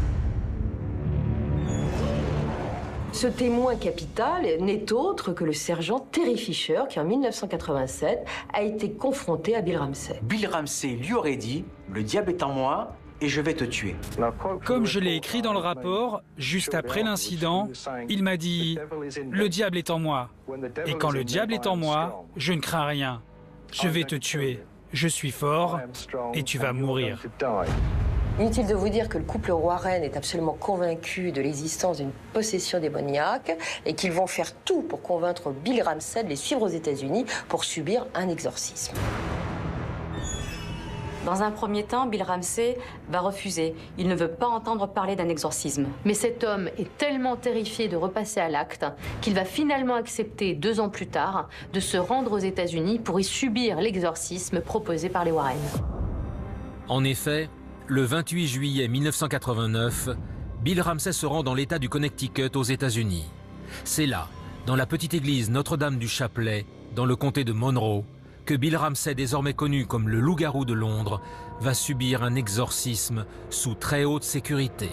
N: Ce témoin capital n'est autre que le sergent Terry Fisher, qui en mille neuf cent quatre-vingt-sept a été confronté à Bill Ramsey.
M: Bill Ramsey lui aurait dit « Le diable est en moi ». Et je vais te tuer.
I: Comme je l'ai écrit dans le rapport, juste après l'incident, il m'a dit « Le diable est en moi. Et quand le diable est en moi, je ne crains rien. Je vais te tuer. je suis fort et tu vas mourir.
N: Inutile de vous dire que le couple Warren est absolument convaincu de l'existence d'une possession démoniaque et qu'ils vont faire tout pour convaincre Bill Ramsey de les suivre aux États-Unis pour subir un exorcisme.
L: Dans un premier temps, Bill Ramsey va refuser. Il ne veut pas entendre parler d'un exorcisme.
C: Mais cet homme est tellement terrifié de repasser à l'acte qu'il va finalement accepter, deux ans plus tard, de se rendre aux États-Unis pour y subir l'exorcisme proposé par les Warren.
A: En effet, le vingt-huit juillet mille neuf cent quatre-vingt-neuf, Bill Ramsey se rend dans l'État du Connecticut aux États-Unis. C'est là, dans la petite église Notre-Dame du Chapelet, dans le comté de Monroe, que Bill Ramsey, désormais connu comme le loup-garou de Londres, va subir un exorcisme sous très haute sécurité.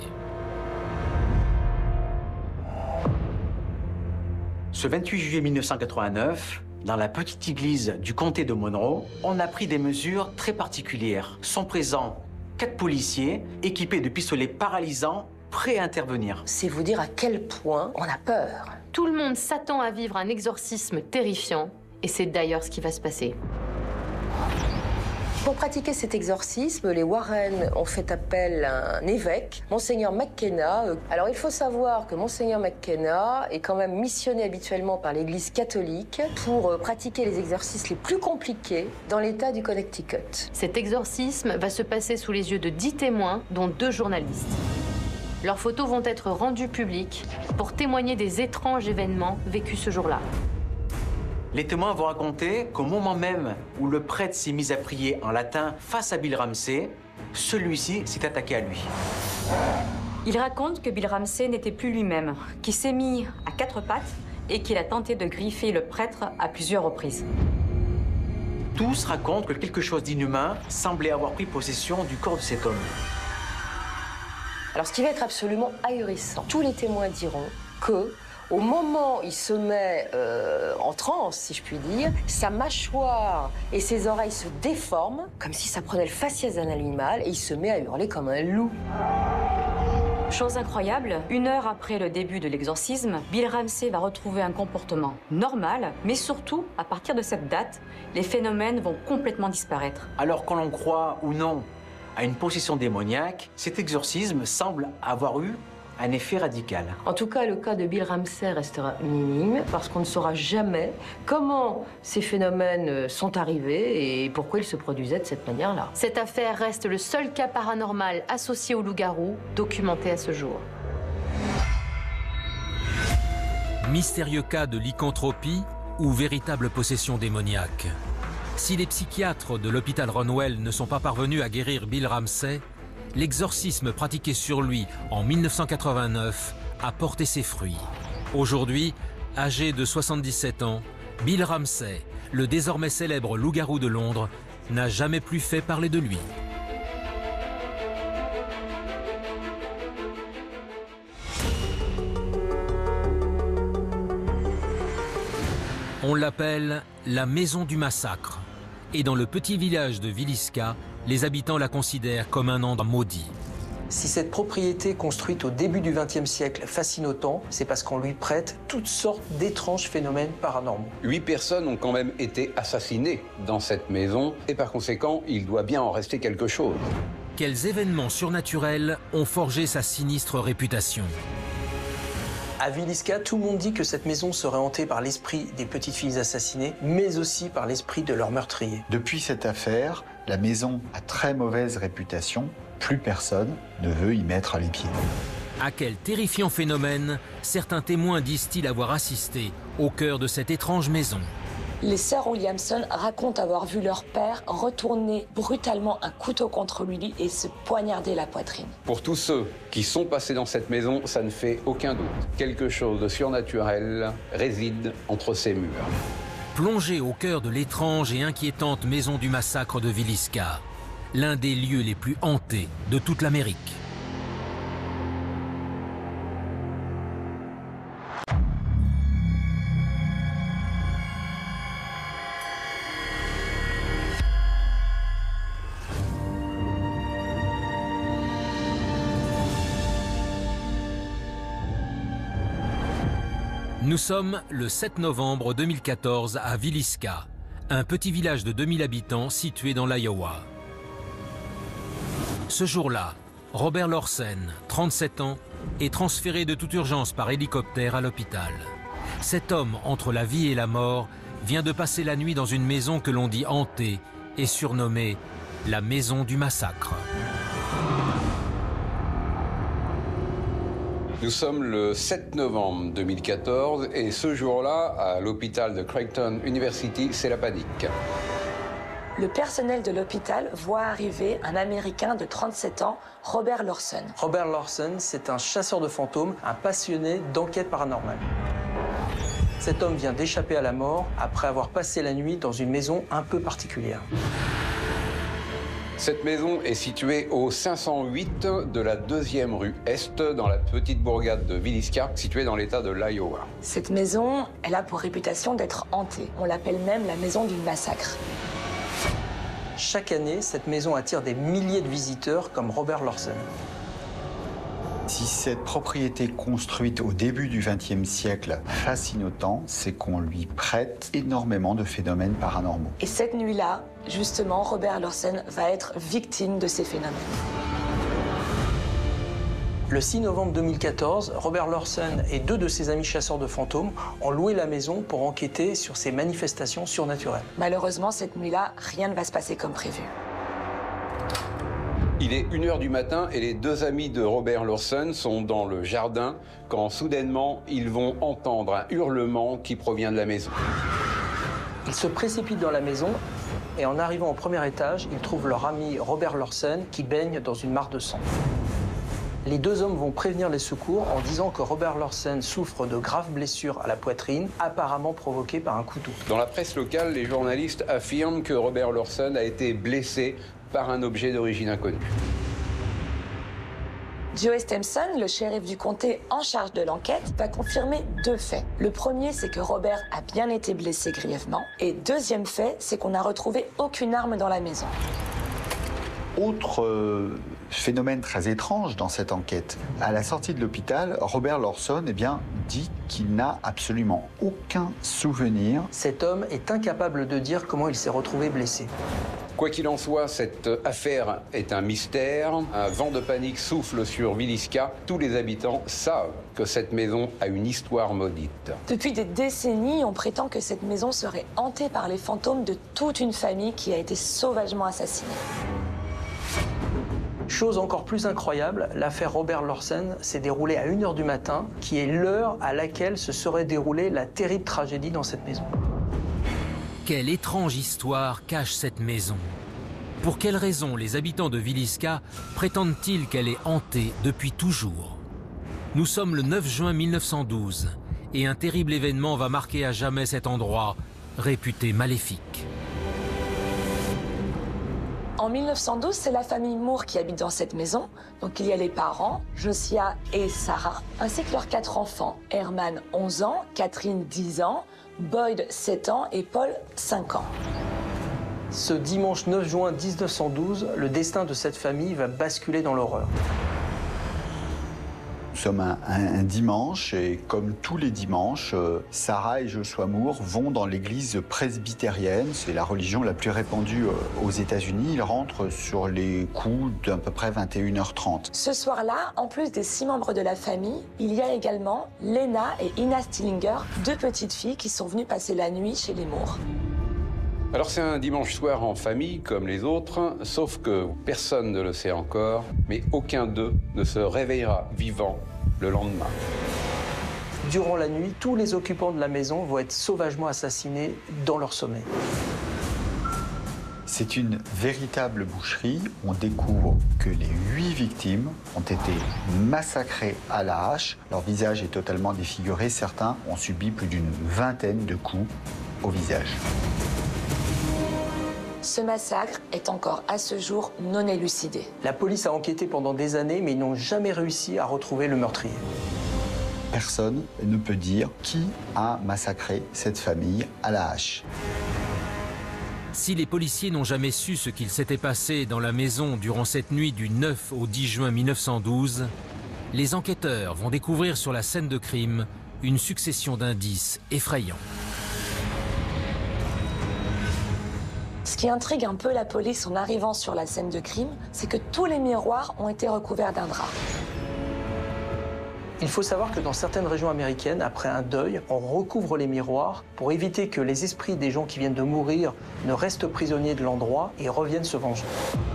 M: Ce vingt-huit juillet mille neuf cent quatre-vingt-neuf, dans la petite église du comté de Monroe, on a pris des mesures très particulières. Sont présents quatre policiers équipés de pistolets paralysants, prêts à intervenir.
N: C'est vous dire à quel point on a peur.
C: Tout le monde s'attend à vivre un exorcisme terrifiant. Et c'est d'ailleurs ce qui va se passer.
N: Pour pratiquer cet exorcisme, les Warren ont fait appel à un évêque, Monseigneur McKenna. Alors il faut savoir que Monseigneur McKenna est quand même missionné habituellement par l'Église catholique pour pratiquer les exorcismes les plus compliqués dans l'État du Connecticut.
C: Cet exorcisme va se passer sous les yeux de dix témoins, dont deux journalistes. Leurs photos vont être rendues publiques pour témoigner des étranges événements vécus ce jour-là.
M: Les témoins vont raconter qu'au moment même où le prêtre s'est mis à prier en latin face à Bill Ramsey, celui-ci s'est attaqué à lui.
L: Il raconte que Bill Ramsey n'était plus lui-même, qu'il s'est mis à quatre pattes et qu'il a tenté de griffer le prêtre à plusieurs reprises.
M: Tous racontent que quelque chose d'inhumain semblait avoir pris possession du corps de cet homme.
N: Alors ce qui va être absolument ahurissant, tous les témoins diront que au moment où il se met euh, en transe, si je puis dire, sa mâchoire et ses oreilles se déforment, comme si ça prenait le faciès d'un animal, et il se met à hurler comme un loup.
L: Chose incroyable, une heure après le début de l'exorcisme, Bill Ramsey va retrouver un comportement normal, mais surtout, à partir de cette date, les phénomènes vont complètement disparaître.
M: Alors qu'on en croit ou non à une possession démoniaque, cet exorcisme semble avoir eu un effet radical.
N: En tout cas, le cas de Bill Ramsey restera minime parce qu'on ne saura jamais comment ces phénomènes sont arrivés et pourquoi ils se produisaient de cette manière-là.
C: Cette affaire reste le seul cas paranormal associé au loup-garou documenté à ce jour.
A: Mystérieux cas de lycanthropie ou véritable possession démoniaque. Si les psychiatres de l'hôpital Ronwell ne sont pas parvenus à guérir Bill Ramsey, l'exorcisme pratiqué sur lui en mille neuf cent quatre-vingt-neuf a porté ses fruits. Aujourd'hui, âgé de soixante-dix-sept ans, Bill Ramsey, le désormais célèbre loup-garou de Londres, n'a jamais plus fait parler de lui. On l'appelle la maison du massacre. Et dans le petit village de Villisca, les habitants la considèrent comme un endroit maudit.
B: Si cette propriété construite au début du vingtième siècle fascine autant, c'est parce qu'on lui prête toutes sortes d'étranges phénomènes paranormaux.
H: Huit personnes ont quand même été assassinées dans cette maison et par conséquent, il doit bien en rester quelque chose.
A: Quels événements surnaturels ont forgé sa sinistre réputation ?
B: À Villisca, tout le monde dit que cette maison serait hantée par l'esprit des petites filles assassinées, mais aussi par l'esprit de leur meurtrier.
D: Depuis cette affaire, la maison a très mauvaise réputation. Plus personne ne veut y mettre les pieds.
A: À quel terrifiant phénomène certains témoins disent-ils avoir assisté au cœur de cette étrange maison ?
O: Les sœurs Williamson racontent avoir vu leur père retourner brutalement un couteau contre lui et se poignarder la poitrine.
H: Pour tous ceux qui sont passés dans cette maison, ça ne fait aucun doute. Quelque chose de surnaturel réside entre ces murs.
A: Plongé au cœur de l'étrange et inquiétante maison du massacre de Villisca, l'un des lieux les plus hantés de toute l'Amérique. Nous sommes le sept novembre deux mille quatorze à Villisca, un petit village de deux mille habitants situé dans l'Iowa. Ce jour-là, Robert Lorsen, trente-sept ans, est transféré de toute urgence par hélicoptère à l'hôpital. Cet homme, entre la vie et la mort, vient de passer la nuit dans une maison que l'on dit hantée et surnommée la maison du massacre.
H: Nous sommes le sept novembre deux mille quatorze et ce jour-là, à l'hôpital de Creighton University, c'est la panique.
O: Le personnel de l'hôpital voit arriver un Américain de trente-sept ans, Robert Lorsen.
B: Robert Lorsen, c'est un chasseur de fantômes, un passionné d'enquête paranormale. Cet homme vient d'échapper à la mort après avoir passé la nuit dans une maison un peu particulière.
H: Cette maison est située au cinq cent huit de la deuxième rue Est, dans la petite bourgade de Villisca, située dans l'état de l'Iowa.
O: Cette maison, elle a pour réputation d'être hantée. On l'appelle même la maison du massacre.
B: Chaque année, cette maison attire des milliers de visiteurs comme Robert Lorsen.
D: Si cette propriété construite au début du vingtième siècle fascine autant, c'est qu'on lui prête énormément de phénomènes paranormaux.
O: Et cette nuit-là, justement, Robert Lorsen va être victime de ces phénomènes.
B: Le six novembre deux mille quatorze, Robert Lorsen et deux de ses amis chasseurs de fantômes ont loué la maison pour enquêter sur ces manifestations surnaturelles.
O: Malheureusement, cette nuit-là, rien ne va se passer comme prévu.
H: Il est une heure du matin et les deux amis de Robert Lorsen sont dans le jardin quand soudainement ils vont entendre un hurlement qui provient de la maison.
B: Ils se précipitent dans la maison et en arrivant au premier étage, ils trouvent leur ami Robert Lorsen qui baigne dans une mare de sang. Les deux hommes vont prévenir les secours en disant que Robert Lorsen souffre de graves blessures à la poitrine, apparemment provoquées par un couteau.
H: Dans la presse locale, les journalistes affirment que Robert Lorsen a été blessé par un objet d'origine inconnue.
O: Joe Stemson, le shérif du comté en charge de l'enquête, va confirmer deux faits. Le premier, c'est que Robert a bien été blessé grièvement. Et deuxième fait, c'est qu'on n'a retrouvé aucune arme dans la maison.
D: Autre euh, phénomène très étrange dans cette enquête, à la sortie de l'hôpital, Robert Lorsen eh bien, dit qu'il n'a absolument aucun souvenir.
B: Cet homme est incapable de dire comment il s'est retrouvé blessé.
H: Quoi qu'il en soit, cette affaire est un mystère. Un vent de panique souffle sur Villisca. Tous les habitants savent que cette maison a une histoire maudite.
O: Depuis des décennies, on prétend que cette maison serait hantée par les fantômes de toute une famille qui a été sauvagement assassinée.
B: Chose encore plus incroyable, l'affaire Robert Lorsen s'est déroulée à une heure du matin, qui est l'heure à laquelle se serait déroulée la terrible tragédie dans cette maison.
A: Quelle étrange histoire cache cette maison? Pour quelles raisons les habitants de Villisca prétendent-ils qu'elle est hantée depuis toujours? Nous sommes le neuf juin mille neuf cent douze et un terrible événement va marquer à jamais cet endroit réputé maléfique.
O: En mille neuf cent douze, c'est la famille Moore qui habite dans cette maison. Donc il y a les parents, Josiah et Sarah, ainsi que leurs quatre enfants. Herman, onze ans, Catherine, dix ans, Boyd, sept ans et Paul, cinq ans.
B: Ce dimanche neuf juin mille neuf cent douze, le destin de cette famille va basculer dans l'horreur.
D: Nous sommes un, un, un dimanche et comme tous les dimanches, euh, Sarah et Joshua Moore vont dans l'église presbytérienne. C'est la religion la plus répandue euh, aux États-Unis. Ils rentrent sur les coups d'à peu près vingt et une heures trente.
O: Ce soir-là, en plus des six membres de la famille, il y a également Lena et Ina Stillinger, deux petites filles qui sont venues passer la nuit chez les Moore.
H: Alors c'est un dimanche soir en famille comme les autres, sauf que personne ne le sait encore, mais aucun d'eux ne se réveillera vivant le lendemain.
B: Durant la nuit, tous les occupants de la maison vont être sauvagement assassinés dans leur sommeil.
D: C'est une véritable boucherie. On découvre que les huit victimes ont été massacrées à la hache. Leur visage est totalement défiguré. Certains ont subi plus d'une vingtaine de coups au visage.
O: Ce massacre est encore à ce jour non élucidé.
B: La police a enquêté pendant des années, mais ils n'ont jamais réussi à retrouver le meurtrier.
D: Personne ne peut dire qui a massacré cette famille à la hache.
A: Si les policiers n'ont jamais su ce qu'il s'était passé dans la maison durant cette nuit du neuf au dix juin mille neuf cent douze, les enquêteurs vont découvrir sur la scène de crime une succession d'indices effrayants.
O: qui intrigue un peu la police en arrivant sur la scène de crime, c'est que tous les miroirs ont été recouverts d'un drap.
B: Il faut savoir que dans certaines régions américaines, après un deuil, on recouvre les miroirs pour éviter que les esprits des gens qui viennent de mourir ne restent prisonniers de l'endroit et reviennent se venger.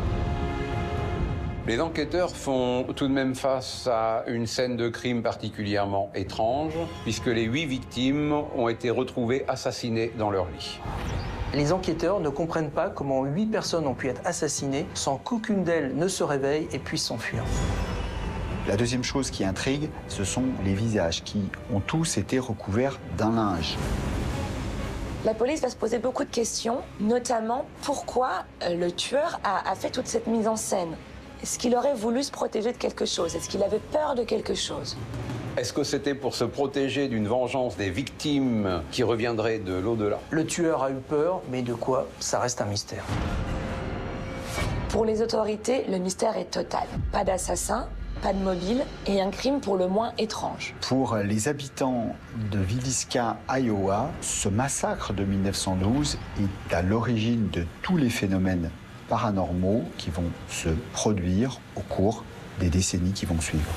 H: Les enquêteurs font tout de même face à une scène de crime particulièrement étrange, puisque les huit victimes ont été retrouvées assassinées dans leur lit.
B: Les enquêteurs ne comprennent pas comment huit personnes ont pu être assassinées sans qu'aucune d'elles ne se réveille et puisse s'enfuir.
D: La deuxième chose qui intrigue, ce sont les visages qui ont tous été recouverts d'un linge.
O: La police va se poser beaucoup de questions, notamment pourquoi le tueur a, a fait toute cette mise en scène. Est-ce qu'il aurait voulu se protéger de quelque chose? Est-ce qu'il avait peur de quelque chose?
H: Est-ce que c'était pour se protéger d'une vengeance des victimes qui reviendrait de l'au-delà?
B: Le tueur a eu peur, mais de quoi? Ça reste un mystère.
O: Pour les autorités, le mystère est total. Pas d'assassin, pas de mobile et un crime pour le moins étrange.
D: Pour les habitants de Villisca, Iowa, ce massacre de mille neuf cent douze est à l'origine de tous les phénomènes paranormaux qui vont se produire au cours des décennies qui vont suivre.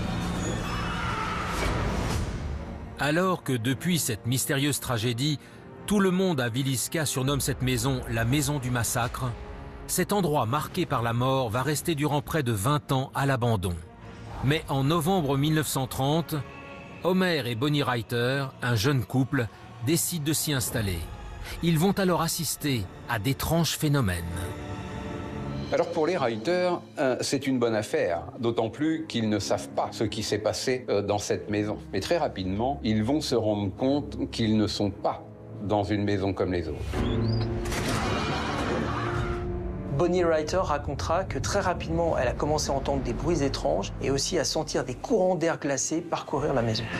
A: Alors que depuis cette mystérieuse tragédie, tout le monde à Villisca surnomme cette maison la maison du massacre, cet endroit marqué par la mort va rester durant près de vingt ans à l'abandon. Mais en novembre mille neuf cent trente, Homer et Bonnie Reiter, un jeune couple, décident de s'y installer. Ils vont alors assister à d'étranges phénomènes.
H: Alors pour les Reiter, euh, c'est une bonne affaire, d'autant plus qu'ils ne savent pas ce qui s'est passé euh, dans cette maison. Mais très rapidement, ils vont se rendre compte qu'ils ne sont pas dans une maison comme les autres.
B: Bonnie Reiter racontera que très rapidement, elle a commencé à entendre des bruits étranges et aussi à sentir des courants d'air glacé parcourir la maison.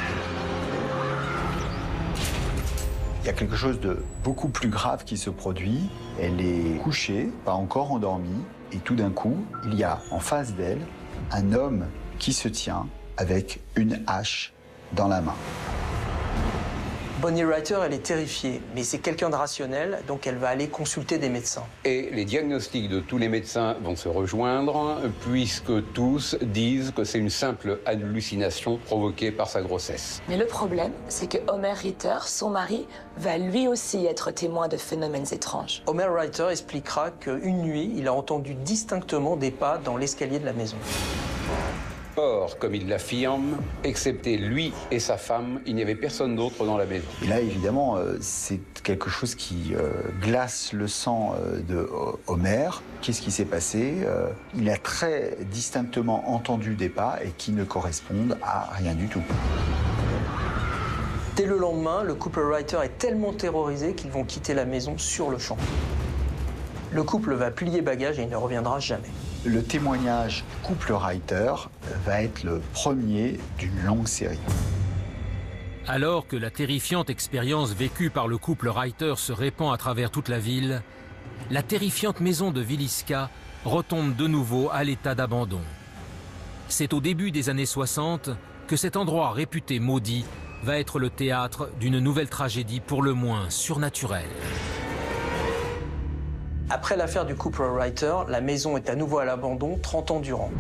D: Il y a quelque chose de beaucoup plus grave qui se produit. Elle est couchée, pas encore endormie, et tout d'un coup, il y a en face d'elle un homme qui se tient avec une hache dans la main.
B: Bonnie Reiter, elle est terrifiée, mais c'est quelqu'un de rationnel, donc elle va aller consulter des médecins.
H: Et les diagnostics de tous les médecins vont se rejoindre, puisque tous disent que c'est une simple hallucination provoquée par sa grossesse.
O: Mais le problème, c'est que Homer Reiter, son mari, va lui aussi être témoin de phénomènes étranges.
B: Homer Reiter expliquera qu'une nuit, il a entendu distinctement des pas dans l'escalier de la maison.
H: Or, comme il l'affirme, excepté lui et sa femme, il n'y avait personne d'autre dans la maison.
D: Et là, évidemment, euh, c'est quelque chose qui euh, glace le sang euh, de Homer. Qu'est-ce qui s'est passé? euh, Il a très distinctement entendu des pas et qui ne correspondent à rien du tout.
B: Dès le lendemain, le couple Reiter est tellement terrorisé qu'ils vont quitter la maison sur le champ. Le couple va plier bagages et il ne reviendra jamais.
D: Le témoignage couple Reiter va être le premier d'une longue série.
A: Alors que la terrifiante expérience vécue par le couple Reiter se répand à travers toute la ville, la terrifiante maison de Villisca retombe de nouveau à l'état d'abandon. C'est au début des années soixante que cet endroit réputé maudit va être le théâtre d'une nouvelle tragédie pour le moins surnaturelle.
B: Après l'affaire du couple Reiter, la maison est à nouveau à l'abandon trente ans durant.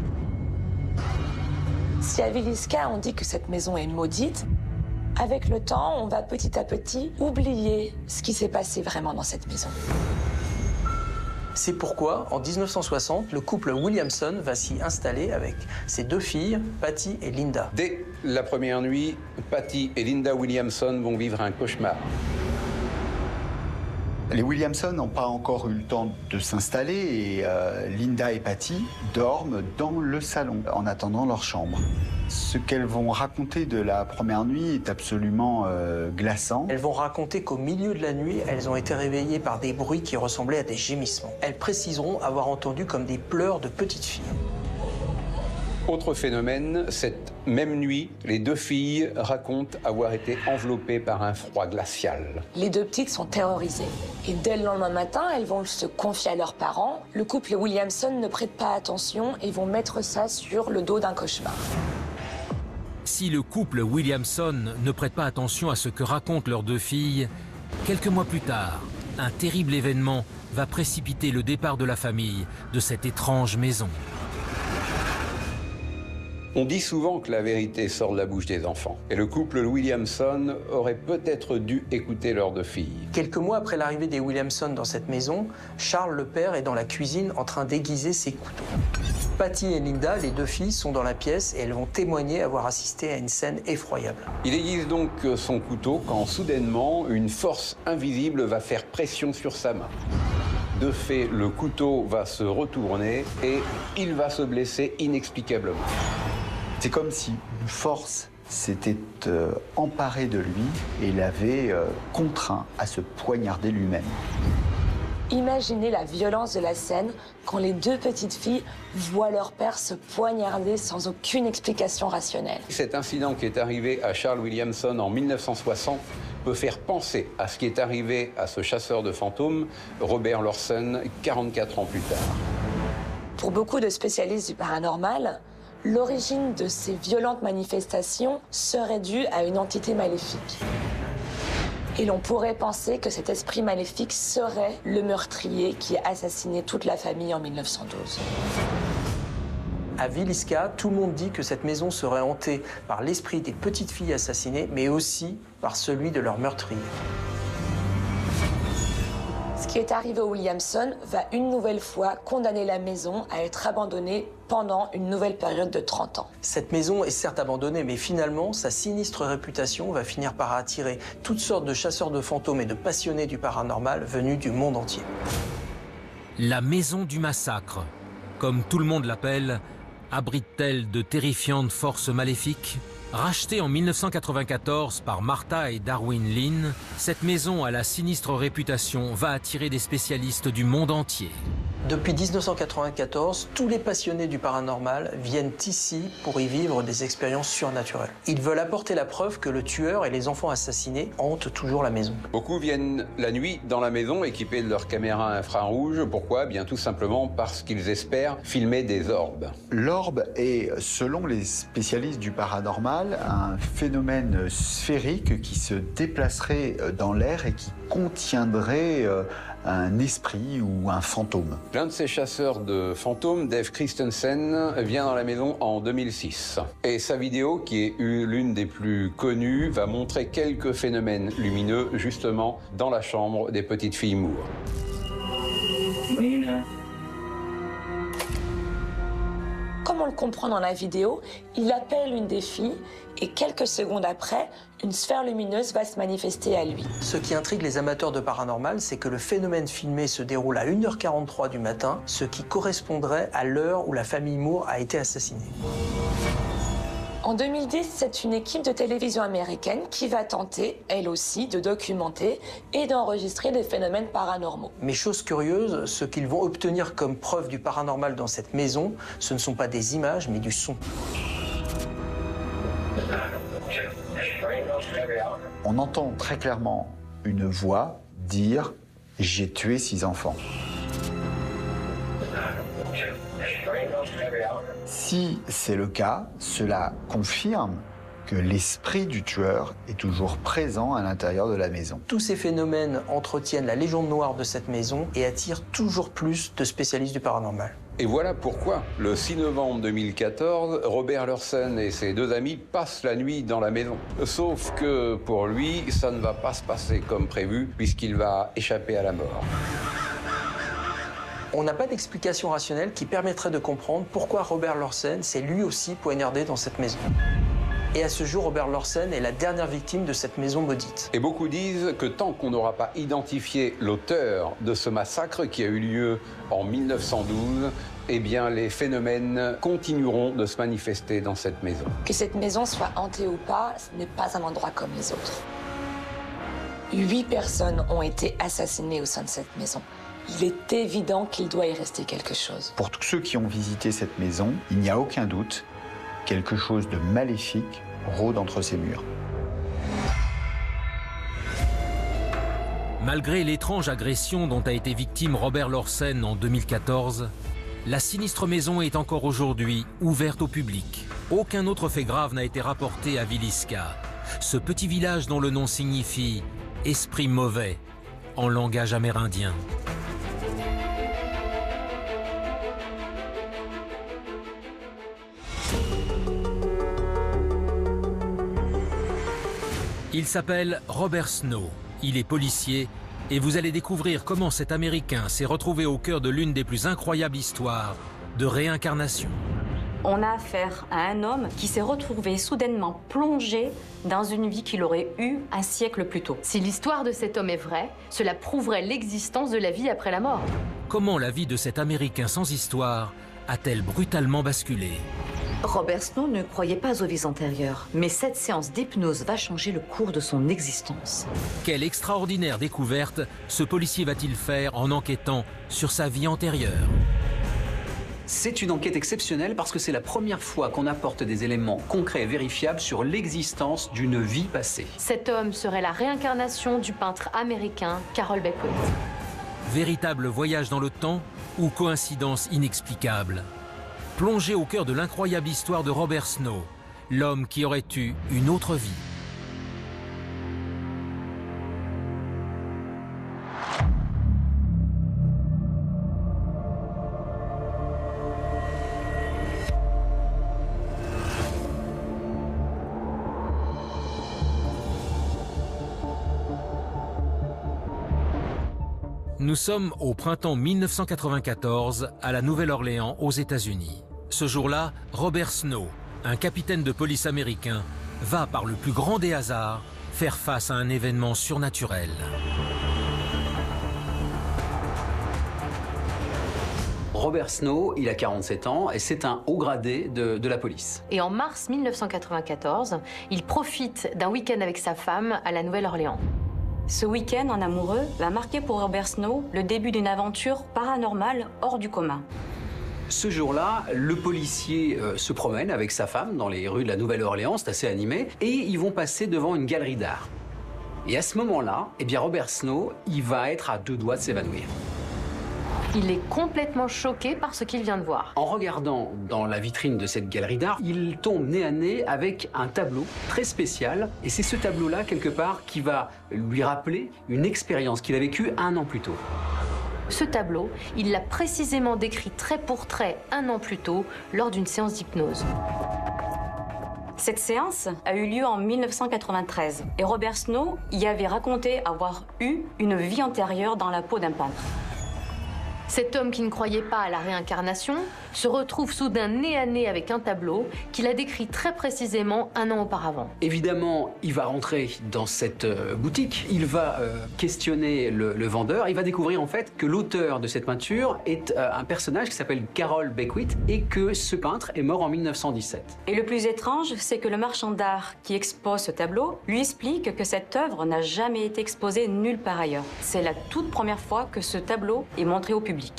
O: Si à Villisca, on dit que cette maison est maudite, avec le temps, on va petit à petit oublier ce qui s'est passé vraiment dans cette maison.
B: C'est pourquoi, en mille neuf cent soixante, le couple Williamson va s'y installer avec ses deux filles, Patty et Linda.
H: Dès la première nuit, Patty et Linda Williamson vont vivre un cauchemar.
D: Les Williamson n'ont pas encore eu le temps de s'installer et euh, Linda et Patty dorment dans le salon en attendant leur chambre. Ce qu'elles vont raconter de la première nuit est absolument euh, glaçant.
B: Elles vont raconter qu'au milieu de la nuit, elles ont été réveillées par des bruits qui ressemblaient à des gémissements. Elles préciseront avoir entendu comme des pleurs de petites filles.
H: Autre phénomène, cette même nuit, les deux filles racontent avoir été enveloppées par un froid glacial.
O: Les deux petites sont terrorisées. Et dès le lendemain matin, elles vont se confier à leurs parents. Le couple Williamson ne prête pas attention et vont mettre ça sur le dos d'un cauchemar.
A: Si le couple Williamson ne prête pas attention à ce que racontent leurs deux filles, quelques mois plus tard, un terrible événement va précipiter le départ de la famille de cette étrange maison.
H: On dit souvent que la vérité sort de la bouche des enfants. Et le couple Williamson aurait peut-être dû écouter leurs deux filles.
B: Quelques mois après l'arrivée des Williamson dans cette maison, Charles le père est dans la cuisine en train d'aiguiser ses couteaux. Patty et Linda, les deux filles, sont dans la pièce et elles vont témoigner avoir assisté à une scène effroyable.
H: Il aiguise donc son couteau quand soudainement une force invisible va faire pression sur sa main. De fait, le couteau va se retourner et il va se blesser inexplicablement.
D: C'est comme si une force s'était euh, emparée de lui et l'avait euh, contraint à se poignarder lui-même.
O: Imaginez la violence de la scène quand les deux petites filles voient leur père se poignarder sans aucune explication rationnelle.
H: Cet incident qui est arrivé à Charles Williamson en mille neuf cent soixante peut faire penser à ce qui est arrivé à ce chasseur de fantômes, Robert Lorsen, quarante-quatre ans plus tard.
O: Pour beaucoup de spécialistes du paranormal, l'origine de ces violentes manifestations serait due à une entité maléfique. Et l'on pourrait penser que cet esprit maléfique serait le meurtrier qui a assassiné toute la famille en mille neuf cent douze.
B: À Villisca, tout le monde dit que cette maison serait hantée par l'esprit des petites filles assassinées, mais aussi par celui de leur meurtrier.
O: Ce qui est arrivé aux Williamson va une nouvelle fois condamner la maison à être abandonnée pendant une nouvelle période de trente ans.
B: Cette maison est certes abandonnée, mais finalement, sa sinistre réputation va finir par attirer toutes sortes de chasseurs de fantômes et de passionnés du paranormal venus du monde entier.
A: La maison du massacre, comme tout le monde l'appelle, abrite-t-elle de terrifiantes forces maléfiques ? Rachetée en mille neuf cent quatre-vingt-quatorze par Martha et Darwin Lynn, cette maison à la sinistre réputation va attirer des spécialistes du monde entier.
B: Depuis mille neuf cent quatre-vingt-quatorze, tous les passionnés du paranormal viennent ici pour y vivre des expériences surnaturelles. Ils veulent apporter la preuve que le tueur et les enfants assassinés hantent toujours la maison.
H: Beaucoup viennent la nuit dans la maison équipés de leur caméra infrarouge. Pourquoi ? Bien tout simplement parce qu'ils espèrent filmer des orbes.
D: L'orbe est, selon les spécialistes du paranormal, un phénomène sphérique qui se déplacerait dans l'air et qui contiendrait un esprit ou un fantôme.
H: L'un de ces chasseurs de fantômes, Dave Christensen, vient dans la maison en deux mille six. Et sa vidéo, qui est l'une des plus connues, va montrer quelques phénomènes lumineux, justement, dans la chambre des petites filles Moore.
O: Comme on le comprend dans la vidéo, il appelle une des filles et quelques secondes après, une sphère lumineuse va se manifester à lui.
B: Ce qui intrigue les amateurs de paranormal, c'est que le phénomène filmé se déroule à une heure quarante-trois du matin, ce qui correspondrait à l'heure où la famille Moore a été assassinée.
O: En deux mille dix, c'est une équipe de télévision américaine qui va tenter, elle aussi, de documenter et d'enregistrer des phénomènes paranormaux.
B: Mais chose curieuse, ce qu'ils vont obtenir comme preuve du paranormal dans cette maison, ce ne sont pas des images, mais du son.
D: On entend très clairement une voix dire « J'ai tué six enfants ». Si c'est le cas, cela confirme que l'esprit du tueur est toujours présent à l'intérieur de la maison.
B: Tous ces phénomènes entretiennent la légende noire de cette maison et attirent toujours plus de spécialistes du paranormal.
H: Et voilà pourquoi, le six novembre deux mille quatorze, Robert Lorsen et ses deux amis passent la nuit dans la maison. Sauf que pour lui, ça ne va pas se passer comme prévu, puisqu'il va échapper à la mort.
B: On n'a pas d'explication rationnelle qui permettrait de comprendre pourquoi Robert Lorsen s'est lui aussi poignardé dans cette maison. Et à ce jour, Robert Lorsen est la dernière victime de cette maison maudite.
H: Et beaucoup disent que tant qu'on n'aura pas identifié l'auteur de ce massacre qui a eu lieu en mille neuf cent douze, eh bien les phénomènes continueront de se manifester dans cette maison.
O: Que cette maison soit hantée ou pas, ce n'est pas un endroit comme les autres. Huit personnes ont été assassinées au sein de cette maison. Il est évident qu'il doit y rester quelque chose.
D: Pour tous ceux qui ont visité cette maison, il n'y a aucun doute, quelque chose de maléfique rôde entre ces murs.
A: Malgré l'étrange agression dont a été victime Robert Lorsen en deux mille quatorze, la sinistre maison est encore aujourd'hui ouverte au public. Aucun autre fait grave n'a été rapporté à Villisca, ce petit village dont le nom signifie « esprit mauvais ». en langage amérindien. Il s'appelle Robert Snow, il est policier et vous allez découvrir comment cet Américain s'est retrouvé au cœur de l'une des plus incroyables histoires de réincarnation.
L: On a affaire à un homme qui s'est retrouvé soudainement plongé dans une vie qu'il aurait eue un siècle plus tôt.
C: Si l'histoire de cet homme est vraie, cela prouverait l'existence de la vie après la mort.
A: Comment la vie de cet Américain sans histoire a-t-elle brutalement basculé?
P: Robert Snow ne croyait pas aux vies antérieures, mais cette séance d'hypnose va changer le cours de son existence.
A: Quelle extraordinaire découverte ce policier va-t-il faire en enquêtant sur sa vie antérieure?
E: C'est une enquête exceptionnelle parce que c'est la première fois qu'on apporte des éléments concrets et vérifiables sur l'existence d'une vie passée.
C: Cet homme serait la réincarnation du peintre américain Carroll Beckwith.
A: Véritable voyage dans le temps ou coïncidence inexplicable? Plongé au cœur de l'incroyable histoire de Robert Snow, l'homme qui aurait eu une autre vie. Nous sommes au printemps mille neuf cent quatre-vingt-quatorze à la Nouvelle-Orléans aux États-Unis. Ce jour-là, Robert Snow, un capitaine de police américain, va par le plus grand des hasards faire face à un événement surnaturel.
E: Robert Snow, il a quarante-sept ans et c'est un haut gradé de, de la police.
C: Et en mars mille neuf cent quatre-vingt-quatorze, il profite d'un week-end avec sa femme à la Nouvelle-Orléans.
L: Ce week-end en amoureux va marquer pour Robert Snow le début d'une aventure paranormale hors du commun.
E: Ce jour-là, le policier euh, se promène avec sa femme dans les rues de la Nouvelle-Orléans, c'est assez animé, et ils vont passer devant une galerie d'art. Et à ce moment-là, eh bien Robert Snow, il va être à deux doigts de s'évanouir.
C: Il est complètement choqué par ce qu'il vient de voir.
E: En regardant dans la vitrine de cette galerie d'art, il tombe nez à nez avec un tableau très spécial. Et c'est ce tableau-là, quelque part, qui va lui rappeler une expérience qu'il a vécue un an plus tôt.
C: Ce tableau, il l'a précisément décrit trait pour trait un an plus tôt, lors d'une séance d'hypnose.
L: Cette séance a eu lieu en mille neuf cent quatre-vingt-treize et Robert Snow y avait raconté avoir eu une vie antérieure dans la peau d'un peintre.
C: Cet homme qui ne croyait pas à la réincarnation se retrouve soudain nez à nez avec un tableau qu'il a décrit très précisément un an auparavant.
E: Évidemment, il va rentrer dans cette euh, boutique, il va euh, questionner le, le vendeur, il va découvrir en fait que l'auteur de cette peinture est euh, un personnage qui s'appelle Carroll Beckwith et que ce peintre est mort en mille neuf cent dix-sept.
L: Et le plus étrange, c'est que le marchand d'art qui expose ce tableau lui explique que cette œuvre n'a jamais été exposée nulle part ailleurs. C'est la toute première fois que ce tableau est montré au public.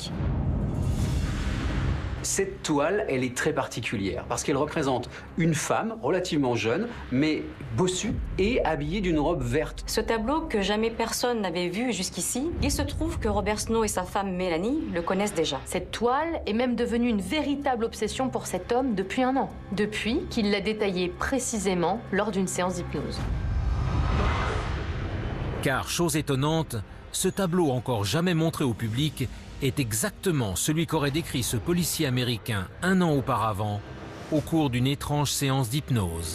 E: Cette toile, elle est très particulière parce qu'elle représente une femme relativement jeune, mais bossue et habillée d'une robe verte.
L: Ce tableau que jamais personne n'avait vu jusqu'ici, il se trouve que Robert Snow et sa femme Mélanie le connaissent déjà.
C: Cette toile est même devenue une véritable obsession pour cet homme depuis un an, depuis qu'il l'a détaillée précisément lors d'une séance d'hypnose.
A: Car, chose étonnante, ce tableau encore jamais montré au public est exactement celui qu'aurait décrit ce policier américain un an auparavant au cours d'une étrange séance d'hypnose.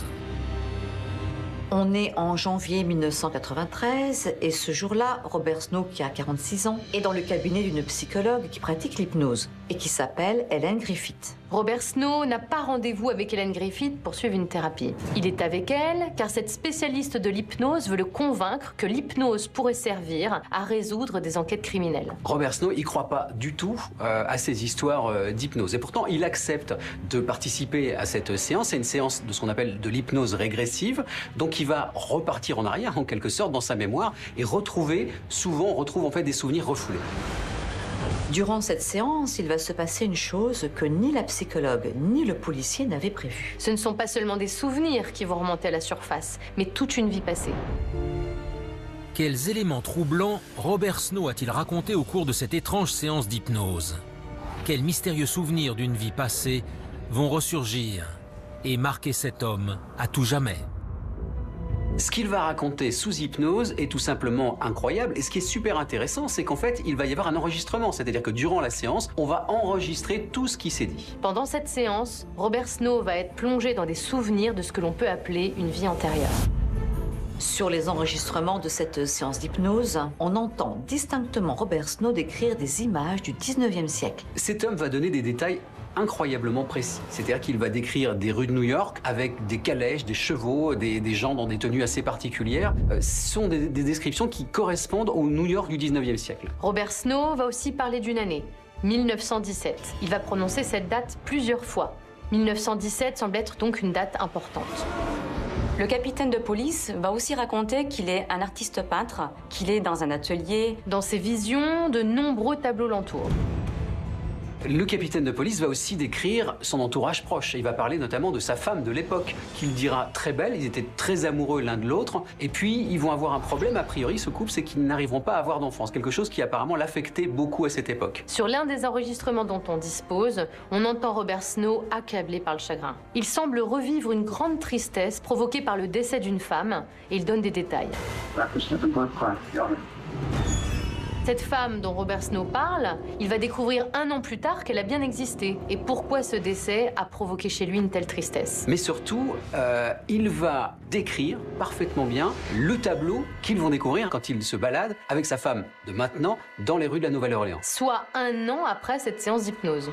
P: On est en janvier mille neuf cent quatre-vingt-treize et ce jour-là, Robert Snow, qui a quarante-six ans, est dans le cabinet d'une psychologue qui pratique l'hypnose et qui s'appelle Helen Griffith.
C: Robert Snow n'a pas rendez-vous avec Helen Griffith pour suivre une thérapie. Il est avec elle car cette spécialiste de l'hypnose veut le convaincre que l'hypnose pourrait servir à résoudre des enquêtes criminelles.
E: Robert Snow, il ne croit pas du tout euh, à ces histoires euh, d'hypnose. Et pourtant, il accepte de participer à cette séance. C'est une séance de ce qu'on appelle de l'hypnose régressive. Donc, il va repartir en arrière, en quelque sorte, dans sa mémoire et retrouver, souvent, on retrouve en fait des souvenirs refoulés.
P: Durant cette séance, il va se passer une chose que ni la psychologue ni le policier n'avaient prévue.
C: Ce ne sont pas seulement des souvenirs qui vont remonter à la surface, mais toute une vie passée.
A: Quels éléments troublants Robert Snow a-t-il raconté au cours de cette étrange séance d'hypnose? Quels mystérieux souvenirs d'une vie passée vont ressurgir et marquer cet homme à tout jamais?
E: Ce qu'il va raconter sous hypnose est tout simplement incroyable. Et ce qui est super intéressant, c'est qu'en fait, il va y avoir un enregistrement. C'est-à-dire que durant la séance, on va enregistrer tout ce qui s'est dit.
C: Pendant cette séance, Robert Snow va être plongé dans des souvenirs de ce que l'on peut appeler une vie antérieure.
P: Sur les enregistrements de cette séance d'hypnose, on entend distinctement Robert Snow décrire des images du dix-neuvième siècle.
E: Cet homme va donner des détails incroyablement précis. C'est-à-dire qu'il va décrire des rues de New York avec des calèches, des chevaux, des, des gens dans des tenues assez particulières. Euh, ce sont des, des descriptions qui correspondent au New York du dix-neuvième siècle.
C: Robert Snow va aussi parler d'une année, mille neuf cent dix-sept. Il va prononcer cette date plusieurs fois. mille neuf cent dix-sept semble être donc une date importante.
L: Le capitaine de police va aussi raconter qu'il est un artiste peintre, qu'il est dans un atelier.
C: Dans ses visions, de nombreux tableaux l'entourent.
E: Le capitaine de police va aussi décrire son entourage proche. Il va parler notamment de sa femme de l'époque, qu'il dira très belle. Ils étaient très amoureux l'un de l'autre. Et puis, ils vont avoir un problème, a priori, ce couple, c'est qu'ils n'arriveront pas à avoir d'enfants. C'est quelque chose qui apparemment l'affectait beaucoup à cette époque.
C: Sur l'un des enregistrements dont on dispose, on entend Robert Snow accablé par le chagrin. Il semble revivre une grande tristesse provoquée par le décès d'une femme, et il donne des détails. Cette femme dont Robert Snow parle, il va découvrir un an plus tard qu'elle a bien existé. Et pourquoi ce décès a provoqué chez lui une telle tristesse.
E: Mais surtout, euh, il va décrire parfaitement bien le tableau qu'ils vont découvrir quand il se balade avec sa femme de maintenant dans les rues de la Nouvelle-Orléans.
C: Soit un an après cette séance d'hypnose.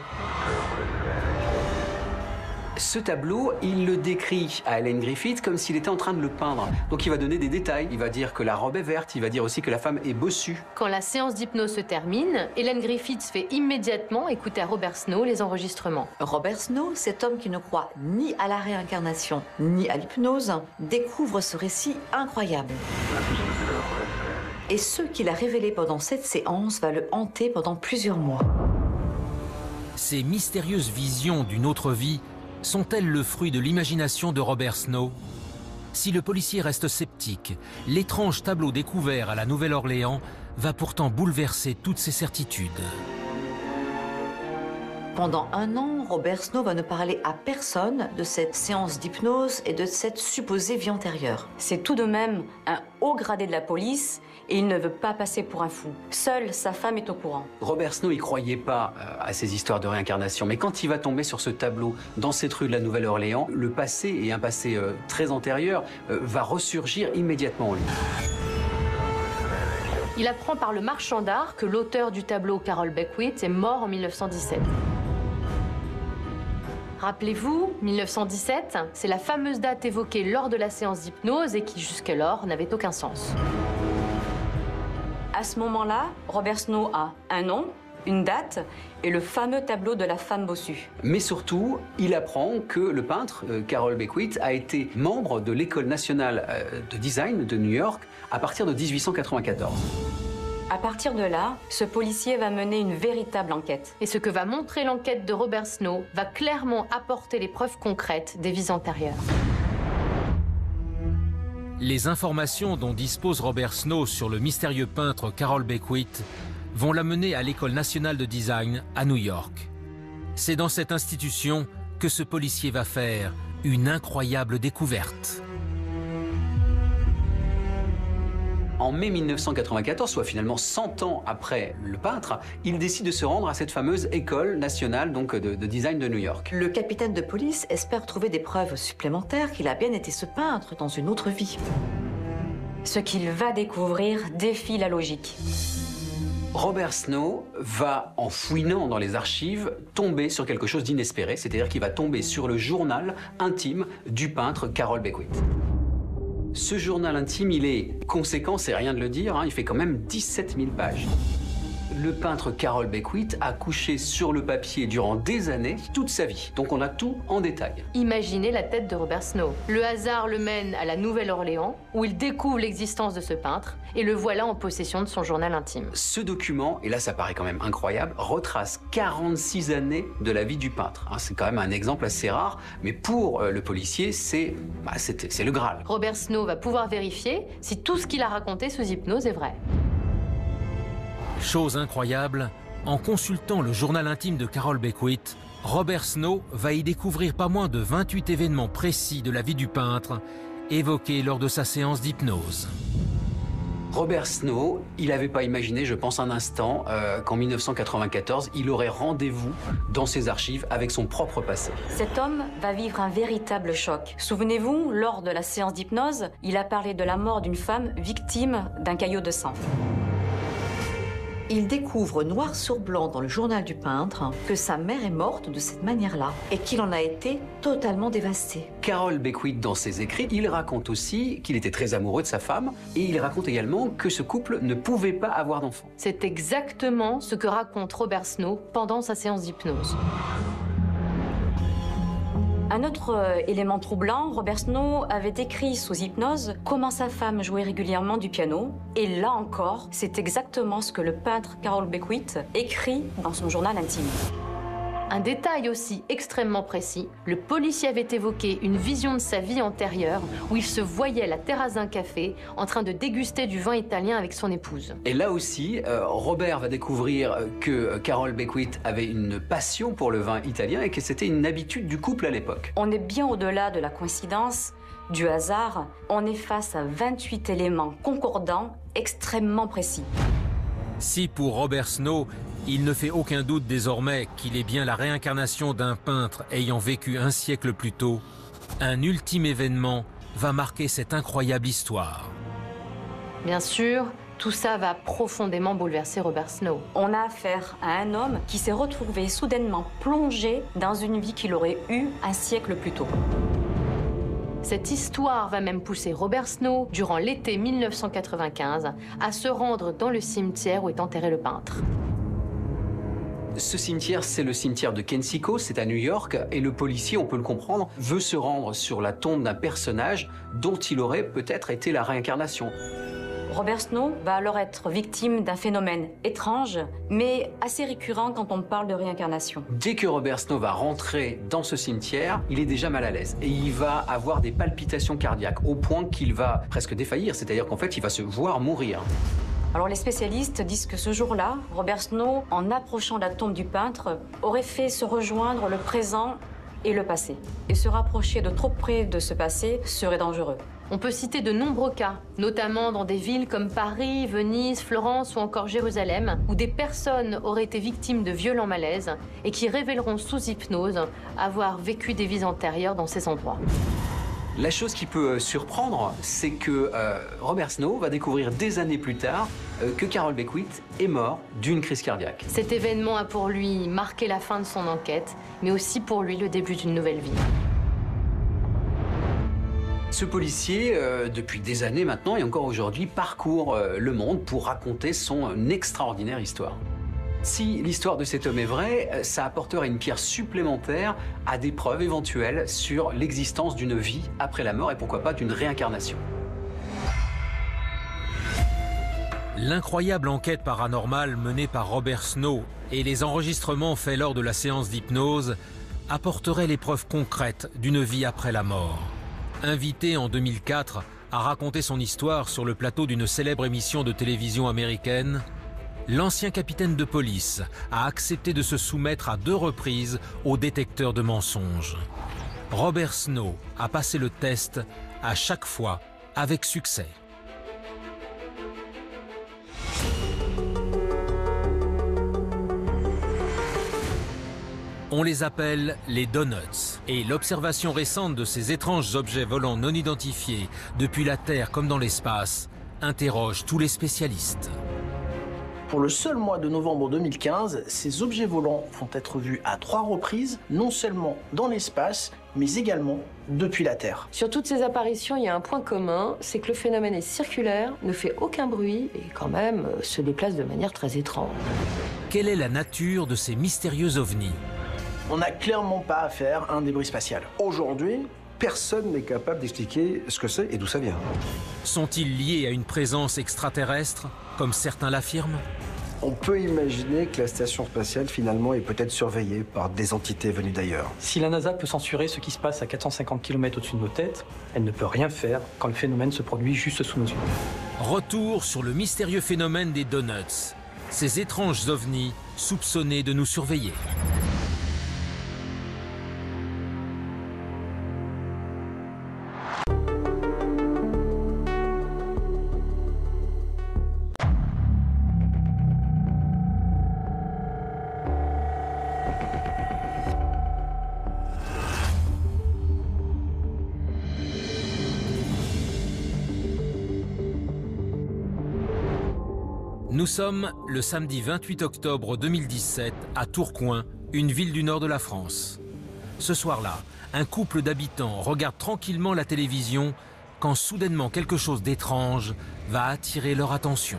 E: Ce tableau, il le décrit à Ellen Griffith comme s'il était en train de le peindre. Donc il va donner des détails, il va dire que la robe est verte, il va dire aussi que la femme est bossue.
C: Quand la séance d'hypnose se termine, Ellen Griffith fait immédiatement écouter à Robert Snow les enregistrements.
P: Robert Snow, cet homme qui ne croit ni à la réincarnation ni à l'hypnose, découvre ce récit incroyable. Et ce qu'il a révélé pendant cette séance va le hanter pendant plusieurs mois.
A: Ces mystérieuses visions d'une autre vie sont-elles le fruit de l'imagination de Robert Snow? Si le policier reste sceptique, l'étrange tableau découvert à la Nouvelle-Orléans va pourtant bouleverser toutes ses certitudes.
P: Pendant un an, Robert Snow va ne parler à personne de cette séance d'hypnose et de cette supposée vie antérieure.
L: C'est tout de même un haut gradé de la police et il ne veut pas passer pour un fou. Seule sa femme est au courant.
E: Robert Snow, il croyait pas euh, à ces histoires de réincarnation, mais quand il va tomber sur ce tableau dans cette rue de la Nouvelle-Orléans, le passé, et un passé euh, très antérieur, euh, va ressurgir immédiatement en lui.
C: Il apprend par le marchand d'art que l'auteur du tableau, Carroll Beckwith, est mort en mille neuf cent dix-sept. Rappelez-vous, mille neuf cent dix-sept, c'est la fameuse date évoquée lors de la séance d'hypnose et qui jusqu'alors n'avait aucun sens.
L: À ce moment-là, Robert Snow a un nom, une date et le fameux tableau de la femme bossue.
E: Mais surtout, il apprend que le peintre, euh, Carroll Beckwith, a été membre de l'École nationale euh, de design de New York à partir de dix-huit cent quatre-vingt-quatorze.
L: À partir de là, ce policier va mener une véritable enquête.
C: Et ce que va montrer l'enquête de Robert Snow va clairement apporter les preuves concrètes des vies antérieures.
A: Les informations dont dispose Robert Snow sur le mystérieux peintre Carroll Beckwith vont l'amener à l'École nationale de design à New York. C'est dans cette institution que ce policier va faire une incroyable découverte.
E: En mai mille neuf cent quatre-vingt-quatorze, soit finalement cent ans après le peintre, il décide de se rendre à cette fameuse école nationale donc, de, de design de New York.
P: Le capitaine de police espère trouver des preuves supplémentaires qu'il a bien été ce peintre dans une autre vie.
L: Ce qu'il va découvrir défie la logique.
E: Robert Snow va, en fouinant dans les archives, tomber sur quelque chose d'inespéré, c'est-à-dire qu'il va tomber sur le journal intime du peintre Carroll Beckwith. Ce journal intime, il est conséquent, c'est rien de le dire, hein, il fait quand même dix-sept mille pages. Le peintre Carroll Beckwith a couché sur le papier durant des années, toute sa vie. Donc on a tout en détail.
C: Imaginez la tête de Robert Snow. Le hasard le mène à la Nouvelle-Orléans, où il découvre l'existence de ce peintre, et le voilà en possession de son journal intime.
E: Ce document, et là ça paraît quand même incroyable, retrace quarante-six années de la vie du peintre. Hein, c'est quand même un exemple assez rare, mais pour euh, le policier, c'est bah, c'est le Graal.
C: Robert Snow va pouvoir vérifier si tout ce qu'il a raconté sous hypnose est vrai.
A: Chose incroyable, en consultant le journal intime de Carroll Beckwith, Robert Snow va y découvrir pas moins de vingt-huit événements précis de la vie du peintre évoqué lors de sa séance d'hypnose.
E: Robert Snow, il n'avait pas imaginé, je pense un instant, euh, qu'en mille neuf cent quatre-vingt-quatorze, il aurait rendez-vous dans ses archives avec son propre passé.
L: Cet homme va vivre un véritable choc. Souvenez-vous, lors de la séance d'hypnose, il a parlé de la mort d'une femme victime d'un caillot de sang.
P: Il découvre noir sur blanc dans le journal du peintre que sa mère est morte de cette manière-là et qu'il en a été totalement dévasté.
E: Carroll Beckwith, dans ses écrits, il raconte aussi qu'il était très amoureux de sa femme et il raconte également que ce couple ne pouvait pas avoir d'enfant.
C: C'est exactement ce que raconte Robert Snow pendant sa séance d'hypnose.
L: Un autre euh, élément troublant, Robert Snow avait décrit sous hypnose comment sa femme jouait régulièrement du piano. Et là encore, c'est exactement ce que le peintre Carroll Beckwith écrit dans son journal intime.
C: Un détail aussi extrêmement précis, le policier avait évoqué une vision de sa vie antérieure où il se voyait à la terrasse d'un café en train de déguster du vin italien avec son épouse.
E: Et là aussi, euh, Robert va découvrir que Carroll Beckwith avait une passion pour le vin italien et que c'était une habitude du couple à l'époque.
L: On est bien au-delà de la coïncidence, du hasard. On est face à vingt-huit éléments concordants, extrêmement précis.
A: Si pour Robert Snow, il ne fait aucun doute désormais qu'il est bien la réincarnation d'un peintre ayant vécu un siècle plus tôt, un ultime événement va marquer cette incroyable histoire.
C: Bien sûr, tout ça va profondément bouleverser Robert Snow.
L: On a affaire à un homme qui s'est retrouvé soudainement plongé dans une vie qu'il aurait eue un siècle plus tôt.
C: Cette histoire va même pousser Robert Snow, durant l'été mille neuf cent quatre-vingt-quinze, à se rendre dans le cimetière où est enterré le peintre.
E: Ce cimetière, c'est le cimetière de Kensico, c'est à New York, et le policier, on peut le comprendre, veut se rendre sur la tombe d'un personnage dont il aurait peut-être été la réincarnation.
L: Robert Snow va alors être victime d'un phénomène étrange, mais assez récurrent quand on parle de réincarnation.
E: Dès que Robert Snow va rentrer dans ce cimetière, il est déjà mal à l'aise et il va avoir des palpitations cardiaques au point qu'il va presque défaillir, c'est-à-dire qu'en fait, il va se voir mourir.
L: Alors les spécialistes disent que ce jour-là, Robert Snow, en approchant la tombe du peintre, aurait fait se rejoindre le présent et le passé. Et se rapprocher de trop près de ce passé serait dangereux.
C: On peut citer de nombreux cas, notamment dans des villes comme Paris, Venise, Florence ou encore Jérusalem, où des personnes auraient été victimes de violents malaises et qui révéleront sous hypnose avoir vécu des vies antérieures dans ces endroits.
E: La chose qui peut surprendre, c'est que euh, Robert Snow va découvrir des années plus tard euh, que Carroll Beckwith est mort d'une crise cardiaque.
C: Cet événement a pour lui marqué la fin de son enquête, mais aussi pour lui le début d'une nouvelle vie.
E: Ce policier, euh, depuis des années maintenant et encore aujourd'hui, parcourt euh, le monde pour raconter son euh, extraordinaire histoire. Si l'histoire de cet homme est vraie, ça apporterait une pierre supplémentaire à des preuves éventuelles sur l'existence d'une vie après la mort et pourquoi pas d'une réincarnation.
A: L'incroyable enquête paranormale menée par Robert Snow et les enregistrements faits lors de la séance d'hypnose apporteraient les preuves concrètes d'une vie après la mort. Invité en deux mille quatre à raconter son histoire sur le plateau d'une célèbre émission de télévision américaine, l'ancien capitaine de police a accepté de se soumettre à deux reprises au détecteur de mensonges. Robert Snow a passé le test à chaque fois avec succès. On les appelle les Donuts, et l'observation récente de ces étranges objets volants non identifiés depuis la Terre comme dans l'espace interroge tous les spécialistes.
B: Pour le seul mois de novembre deux mille quinze, ces objets volants vont être vus à trois reprises, non seulement dans l'espace, mais également depuis la Terre.
N: Sur toutes ces apparitions, il y a un point commun, c'est que le phénomène est circulaire, ne fait aucun bruit et quand même se déplace de manière très étrange.
A: Quelle est la nature de ces mystérieux ovnis ?
B: On n'a clairement pas affaire à un débris spatial. Aujourd'hui, personne n'est capable d'expliquer ce que c'est et d'où ça vient.
A: Sont-ils liés à une présence extraterrestre, comme certains l'affirment ?
F: On peut imaginer que la station spatiale, finalement, est peut-être surveillée par des entités venues d'ailleurs.
G: Si la NASA peut censurer ce qui se passe à quatre cent cinquante kilomètres au-dessus de nos têtes, elle ne peut rien faire quand le phénomène se produit juste sous nos yeux.
A: Retour sur le mystérieux phénomène des Donuts, ces étranges ovnis soupçonnés de nous surveiller. Nous sommes le samedi vingt-huit octobre deux mille dix-sept à Tourcoing, une ville du nord de la France. Ce soir-là, un couple d'habitants regarde tranquillement la télévision quand soudainement quelque chose d'étrange va attirer leur attention.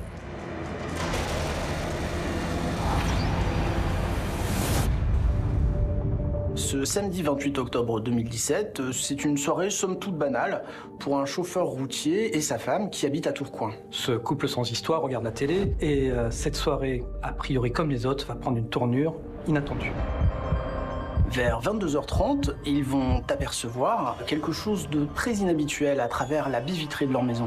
Q: Ce samedi vingt-huit octobre deux mille dix-sept, c'est une soirée somme toute banale pour un chauffeur routier et sa femme qui habitent à Tourcoing.
G: Ce couple sans histoire regarde la télé et euh, cette soirée, a priori comme les autres, va prendre une tournure inattendue.
Q: Vers vingt-deux heures trente, ils vont apercevoir quelque chose de très inhabituel à travers la baie vitrée de leur maison.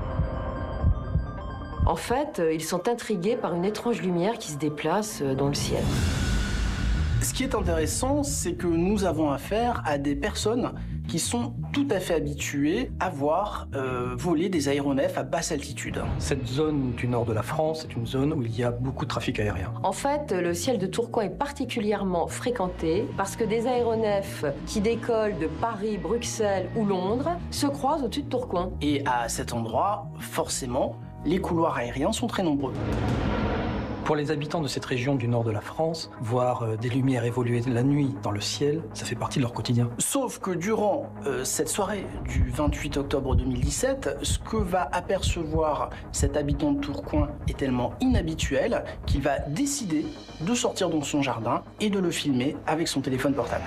N: En fait, ils sont intrigués par une étrange lumière qui se déplace dans le ciel.
Q: Ce qui est intéressant, c'est que nous avons affaire à des personnes qui sont tout à fait habituées à voir euh, voler des aéronefs à basse altitude.
G: Cette zone du nord de la France est une zone où il y a beaucoup de trafic aérien.
N: En fait, le ciel de Tourcoing est particulièrement fréquenté parce que des aéronefs qui décollent de Paris, Bruxelles ou Londres se croisent au-dessus de Tourcoing.
Q: Et à cet endroit, forcément, les couloirs aériens sont très nombreux.
G: Pour les habitants de cette région du nord de la France, voir des lumières évoluer la nuit dans le ciel, ça fait partie de leur quotidien.
Q: Sauf que durant euh, cette soirée du vingt-huit octobre deux mille dix-sept, ce que va apercevoir cet habitant de Tourcoing est tellement inhabituel qu'il va décider de sortir dans son jardin et de le filmer avec son téléphone portable.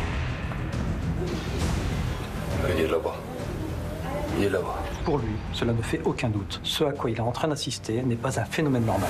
R: Il est là-bas. Il est là-bas.
G: Pour lui, cela ne fait aucun doute. Ce à quoi il est en train d'assister n'est pas un phénomène normal.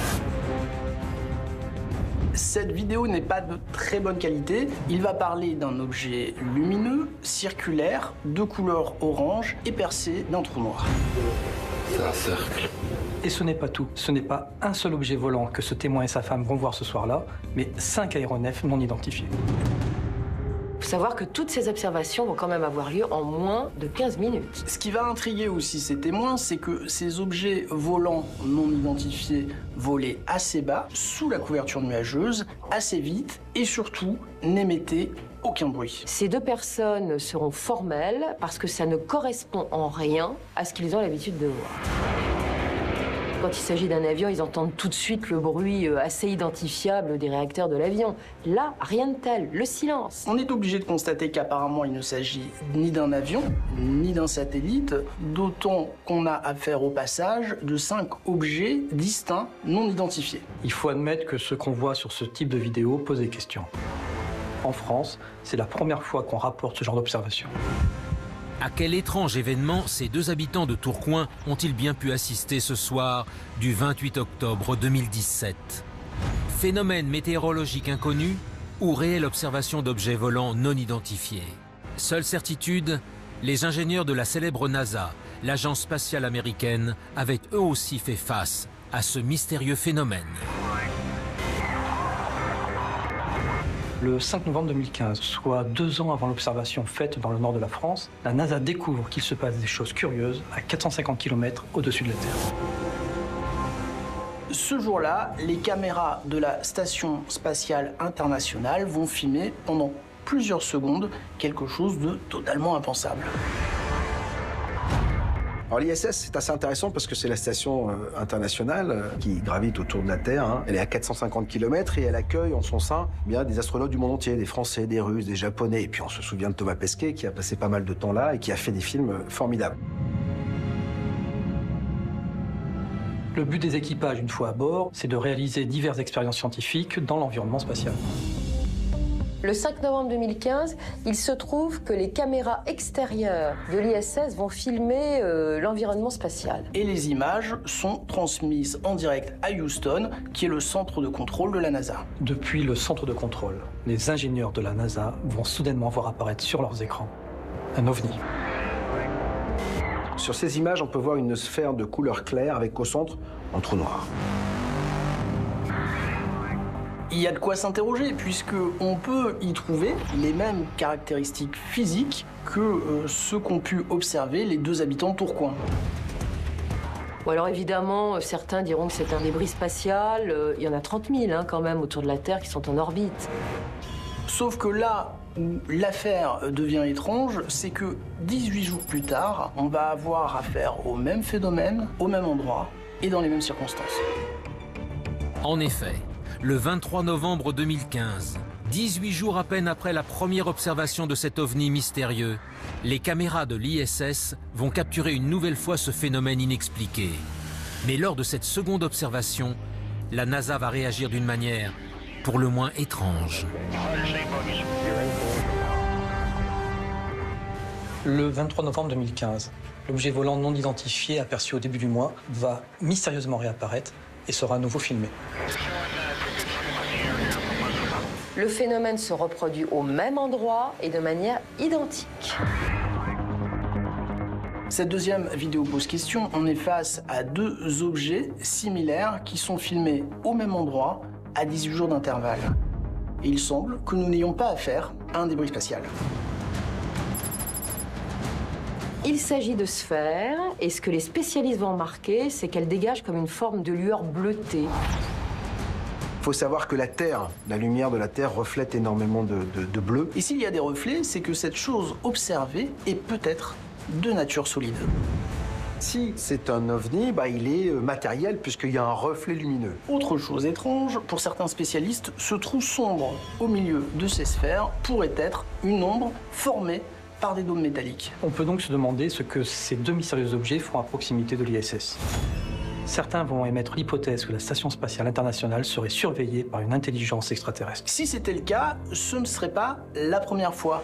Q: Cette vidéo n'est pas de très bonne qualité. Il va parler d'un objet lumineux, circulaire, de couleur orange et percé d'un trou noir.
R: C'est un cercle.
G: Et ce n'est pas tout. Ce n'est pas un seul objet volant que ce témoin et sa femme vont voir ce soir-là, mais cinq aéronefs non identifiés.
N: Il faut savoir que toutes ces observations vont quand même avoir lieu en moins de quinze minutes.
Q: Ce qui va intriguer aussi ces témoins, c'est que ces objets volants non identifiés volaient assez bas, sous la couverture nuageuse, assez vite et surtout n'émettaient aucun bruit.
N: Ces deux personnes seront formelles parce que ça ne correspond en rien à ce qu'ils ont l'habitude de voir. Quand il s'agit d'un avion, ils entendent tout de suite le bruit assez identifiable des réacteurs de l'avion. Là, rien de tel, le silence.
Q: On est obligé de constater qu'apparemment, il ne s'agit ni d'un avion, ni d'un satellite, d'autant qu'on a affaire au passage de cinq objets distincts, non identifiés.
G: Il faut admettre que ce qu'on voit sur ce type de vidéo pose des questions. En France, c'est la première fois qu'on rapporte ce genre d'observation.
A: À quel étrange événement ces deux habitants de Tourcoing ont-ils bien pu assister ce soir du vingt-huit octobre deux mille dix-sept? Phénomène météorologique inconnu ou réelle observation d'objets volants non identifiés? Seule certitude, les ingénieurs de la célèbre NASA, l'agence spatiale américaine, avaient eux aussi fait face à ce mystérieux phénomène.
G: Le cinq novembre deux mille quinze, soit deux ans avant l'observation faite dans le nord de la France, la NASA découvre qu'il se passe des choses curieuses à quatre cent cinquante kilomètres au-dessus de la Terre.
Q: Ce jour-là, les caméras de la Station spatiale internationale vont filmer pendant plusieurs secondes quelque chose de totalement impensable.
F: Alors l'I S S, c'est assez intéressant parce que c'est la station euh, internationale euh, qui gravite autour de la Terre. Hein. Elle est à quatre cent cinquante kilomètres et elle accueille en son sein eh bien, des astronautes du monde entier, des Français, des Russes, des Japonais. Et puis on se souvient de Thomas Pesquet qui a passé pas mal de temps là et qui a fait des films euh, formidables.
G: Le but des équipages, une fois à bord, c'est de réaliser diverses expériences scientifiques dans l'environnement spatial.
N: Le cinq novembre deux mille quinze, il se trouve que les caméras extérieures de l'I S S vont filmer euh, l'environnement spatial.
Q: Et les images sont transmises en direct à Houston, qui est le centre de contrôle de la NASA.
G: Depuis le centre de contrôle, les ingénieurs de la NASA vont soudainement voir apparaître sur leurs écrans un ovni.
F: Sur ces images, on peut voir une sphère de couleur claire avec au centre un trou noir.
Q: Il y a de quoi s'interroger, puisqu'on peut y trouver les mêmes caractéristiques physiques que euh, ceux qu'ont pu observer les deux habitants de Tourcoing.
N: Bon, alors évidemment, certains diront que c'est un débris spatial. Euh, il y en a trente mille hein, quand même autour de la Terre qui sont en orbite.
Q: Sauf que là où l'affaire devient étrange, c'est que dix-huit jours plus tard, on va avoir affaire au même phénomène, au même endroit et dans les mêmes circonstances.
A: En effet, le vingt-trois novembre deux mille quinze, dix-huit jours à peine après la première observation de cet ovni mystérieux, les caméras de l'I S S vont capturer une nouvelle fois ce phénomène inexpliqué. Mais lors de cette seconde observation, la NASA va réagir d'une manière pour le moins étrange.
G: Le vingt-trois novembre deux mille quinze, l'objet volant non identifié aperçu au début du mois va mystérieusement réapparaître et sera à nouveau filmé.
N: Le phénomène se reproduit au même endroit et de manière identique.
Q: Cette deuxième vidéo pose question. On est face à deux objets similaires qui sont filmés au même endroit à dix-huit jours d'intervalle. Et il semble que nous n'ayons pas affaire à un débris spatial.
N: Il s'agit de sphères, et ce que les spécialistes vont remarquer, c'est qu'elles dégagent comme une forme de lueur bleutée.
F: Il faut savoir que la Terre, la lumière de la Terre reflète énormément de, de, de bleu.
Q: Et s'il y a des reflets, c'est que cette chose observée est peut-être de nature solide.
F: Si c'est un ovni, bah, il est matériel puisqu'il y a un reflet lumineux.
Q: Autre chose étrange, pour certains spécialistes, ce trou sombre au milieu de ces sphères pourrait être une ombre formée par des dômes métalliques.
G: On peut donc se demander ce que ces deux mystérieux objets font à proximité de l'I S S. Certains vont émettre l'hypothèse que la Station spatiale internationale serait surveillée par une intelligence extraterrestre.
Q: Si c'était le cas, ce ne serait pas la première fois.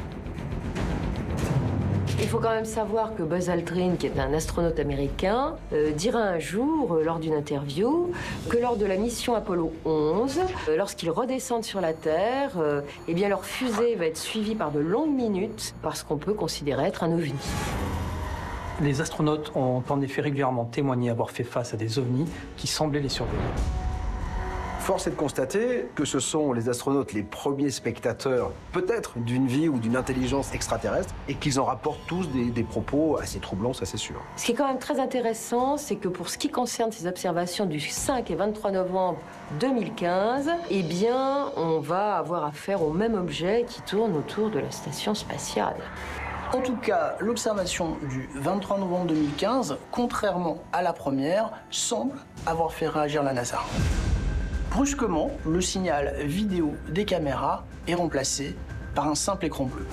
N: Il faut quand même savoir que Buzz Aldrin, qui est un astronaute américain, euh, dira un jour, euh, lors d'une interview, que lors de la mission Apollo onze, euh, lorsqu'ils redescendent sur la Terre, euh, eh bien leur fusée va être suivie par de longues minutes, parce qu'on peut considérer être un ovni.
G: Les astronautes ont en effet régulièrement témoigné avoir fait face à des ovnis qui semblaient les surveiller.
F: Force est de constater que ce sont les astronautes les premiers spectateurs, peut-être d'une vie ou d'une intelligence extraterrestre, et qu'ils en rapportent tous des, des propos assez troublants, ça c'est sûr.
N: Ce qui est quand même très intéressant, c'est que pour ce qui concerne ces observations du cinq et vingt-trois novembre deux mille quinze, eh bien, on va avoir affaire au même objet qui tourne autour de la station spatiale.
Q: En tout cas, l'observation du vingt-trois novembre deux mille quinze, contrairement à la première, semble avoir fait réagir la NASA. Brusquement, le signal vidéo des caméras est remplacé par un simple écran bleu.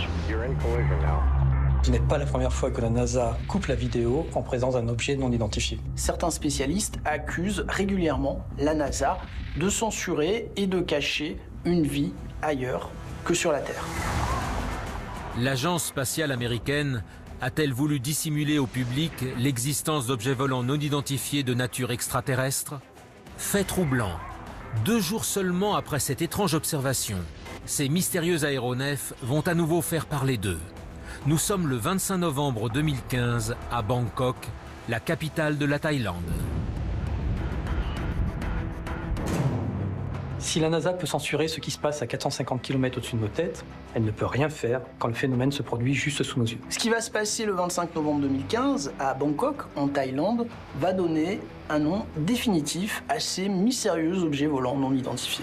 G: Ce n'est pas la première fois que la NASA coupe la vidéo en présence d'un objet non identifié.
Q: Certains spécialistes accusent régulièrement la NASA de censurer et de cacher une vie ailleurs que sur la Terre.
A: L'agence spatiale américaine a-t-elle voulu dissimuler au public l'existence d'objets volants non identifiés de nature extraterrestre? Fait troublant. Deux jours seulement après cette étrange observation, ces mystérieux aéronefs vont à nouveau faire parler d'eux. Nous sommes le vingt-cinq novembre deux mille quinze à Bangkok, la capitale de la Thaïlande.
G: Si la NASA peut censurer ce qui se passe à quatre cent cinquante kilomètres au-dessus de nos têtes, elle ne peut rien faire quand le phénomène se produit juste sous nos yeux.
Q: Ce qui va se passer le vingt-cinq novembre deux mille quinze à Bangkok, en Thaïlande, va donner un nom définitif à ces mystérieux objets volants non identifiés.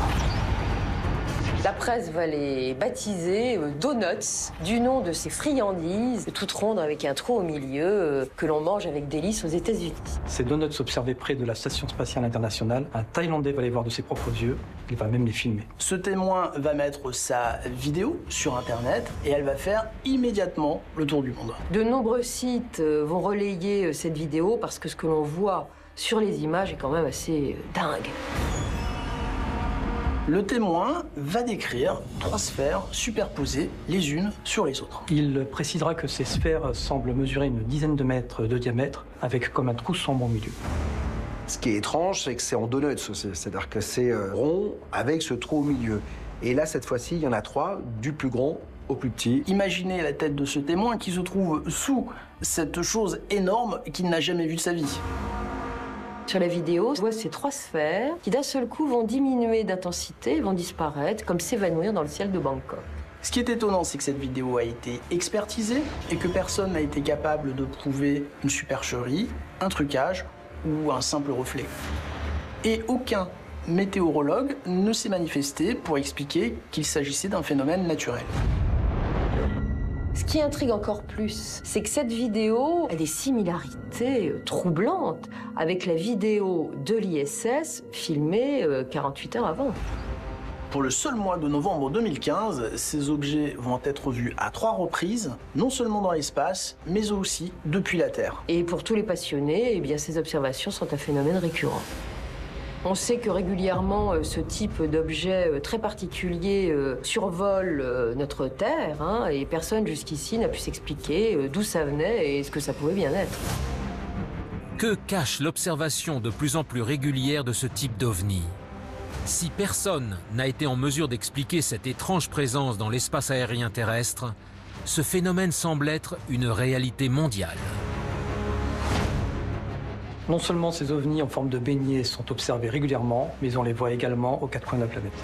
N: La presse va les baptiser euh, donuts, du nom de ces friandises, toutes rondes avec un trou au milieu, euh, que l'on mange avec délice aux États-Unis.
G: Ces donuts observés près de la Station spatiale internationale, un Thaïlandais va les voir de ses propres yeux, il va même les filmer.
Q: Ce témoin va mettre sa vidéo sur Internet et elle va faire immédiatement le tour du monde.
N: De nombreux sites euh, vont relayer euh, cette vidéo parce que ce que l'on voit sur les images est quand même assez euh, dingue.
Q: Le témoin va décrire trois sphères superposées les unes sur les autres.
G: Il précisera que ces sphères semblent mesurer une dizaine de mètres de diamètre, avec comme un trou sombre au milieu.
F: Ce qui est étrange, c'est que c'est en donuts, c'est-à-dire que c'est rond avec ce trou au milieu. Et là, cette fois-ci, il y en a trois, du plus grand au plus petit.
Q: Imaginez la tête de ce témoin qui se trouve sous cette chose énorme qu'il n'a jamais vue de sa vie.
N: Sur la vidéo, on voit ces trois sphères qui d'un seul coup vont diminuer d'intensité, vont disparaître, comme s'évanouir dans le ciel de Bangkok.
Q: Ce qui est étonnant, c'est que cette vidéo a été expertisée et que personne n'a été capable de prouver une supercherie, un trucage ou un simple reflet. Et aucun météorologue ne s'est manifesté pour expliquer qu'il s'agissait d'un phénomène naturel.
N: Ce qui intrigue encore plus, c'est que cette vidéo a des similarités troublantes avec la vidéo de l'I S S filmée quarante-huit heures avant.
Q: Pour le seul mois de novembre deux mille quinze, ces objets vont être vus à trois reprises, non seulement dans l'espace, mais aussi depuis la Terre.
N: Et pour tous les passionnés, eh bien, ces observations sont un phénomène récurrent. On sait que régulièrement, ce type d'objet très particulier survole notre Terre, hein, et personne jusqu'ici n'a pu s'expliquer d'où ça venait et ce que ça pouvait bien être.
A: Que cache l'observation de plus en plus régulière de ce type d'ovni ? Si personne n'a été en mesure d'expliquer cette étrange présence dans l'espace aérien terrestre, ce phénomène semble être une réalité mondiale.
G: Non seulement ces ovnis en forme de beignets sont observés régulièrement, mais on les voit également aux quatre coins de la planète.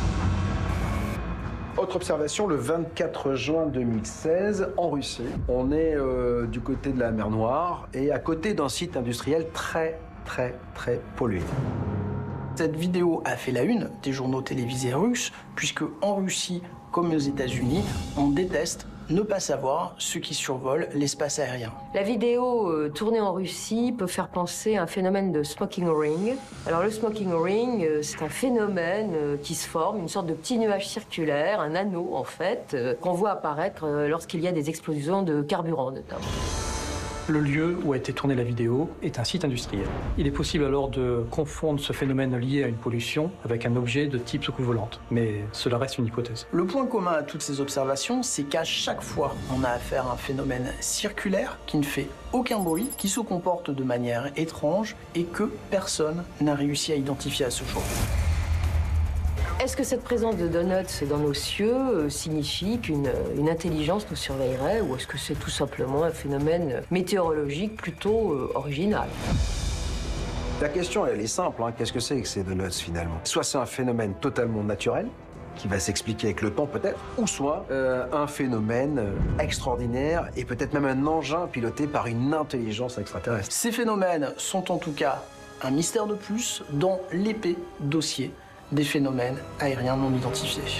F: Autre observation, le vingt-quatre juin deux mille seize, en Russie. On est euh, du côté de la mer Noire et à côté d'un site industriel très, très, très pollué.
Q: Cette vidéo a fait la une des journaux télévisés russes, puisque en Russie, comme aux États-Unis, on déteste ne pas savoir ce qui survole l'espace aérien.
N: La vidéo euh, tournée en Russie peut faire penser à un phénomène de smoking ring. Alors le smoking ring, euh, c'est un phénomène euh, qui se forme, une sorte de petit nuage circulaire, un anneau en fait, euh, qu'on voit apparaître euh, lorsqu'il y a des explosions de carburant notamment.
G: Le lieu où a été tournée la vidéo est un site industriel. Il est possible alors de confondre ce phénomène lié à une pollution avec un objet de type soucoupe volante, mais cela reste une hypothèse.
Q: Le point commun à toutes ces observations, c'est qu'à chaque fois, on a affaire à un phénomène circulaire qui ne fait aucun bruit, qui se comporte de manière étrange et que personne n'a réussi à identifier à ce jour.
N: Est-ce que cette présence de donuts dans nos cieux euh, signifie qu'une une intelligence nous surveillerait, ou est-ce que c'est tout simplement un phénomène météorologique plutôt euh, original?
F: La question, elle est simple, hein. Qu'est-ce que c'est que ces donuts finalement? Soit c'est un phénomène totalement naturel, qui va s'expliquer avec le temps peut-être, ou soit euh, un phénomène euh, extraordinaire et peut-être même un engin piloté par une intelligence extraterrestre.
Q: Ces phénomènes sont en tout cas un mystère de plus dans l'épais dossier des phénomènes aériens non identifiés.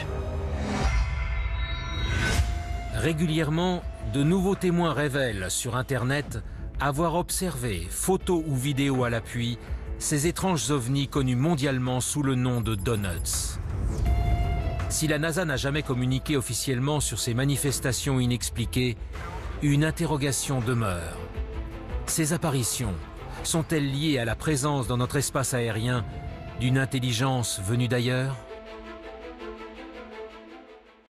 A: Régulièrement, de nouveaux témoins révèlent sur Internet avoir observé, photos ou vidéos à l'appui, ces étranges ovnis connus mondialement sous le nom de donuts. Si la NASA n'a jamais communiqué officiellement sur ces manifestations inexpliquées, une interrogation demeure. Ces apparitions sont-elles liées à la présence dans notre espace aérien d'une intelligence venue d'ailleurs ?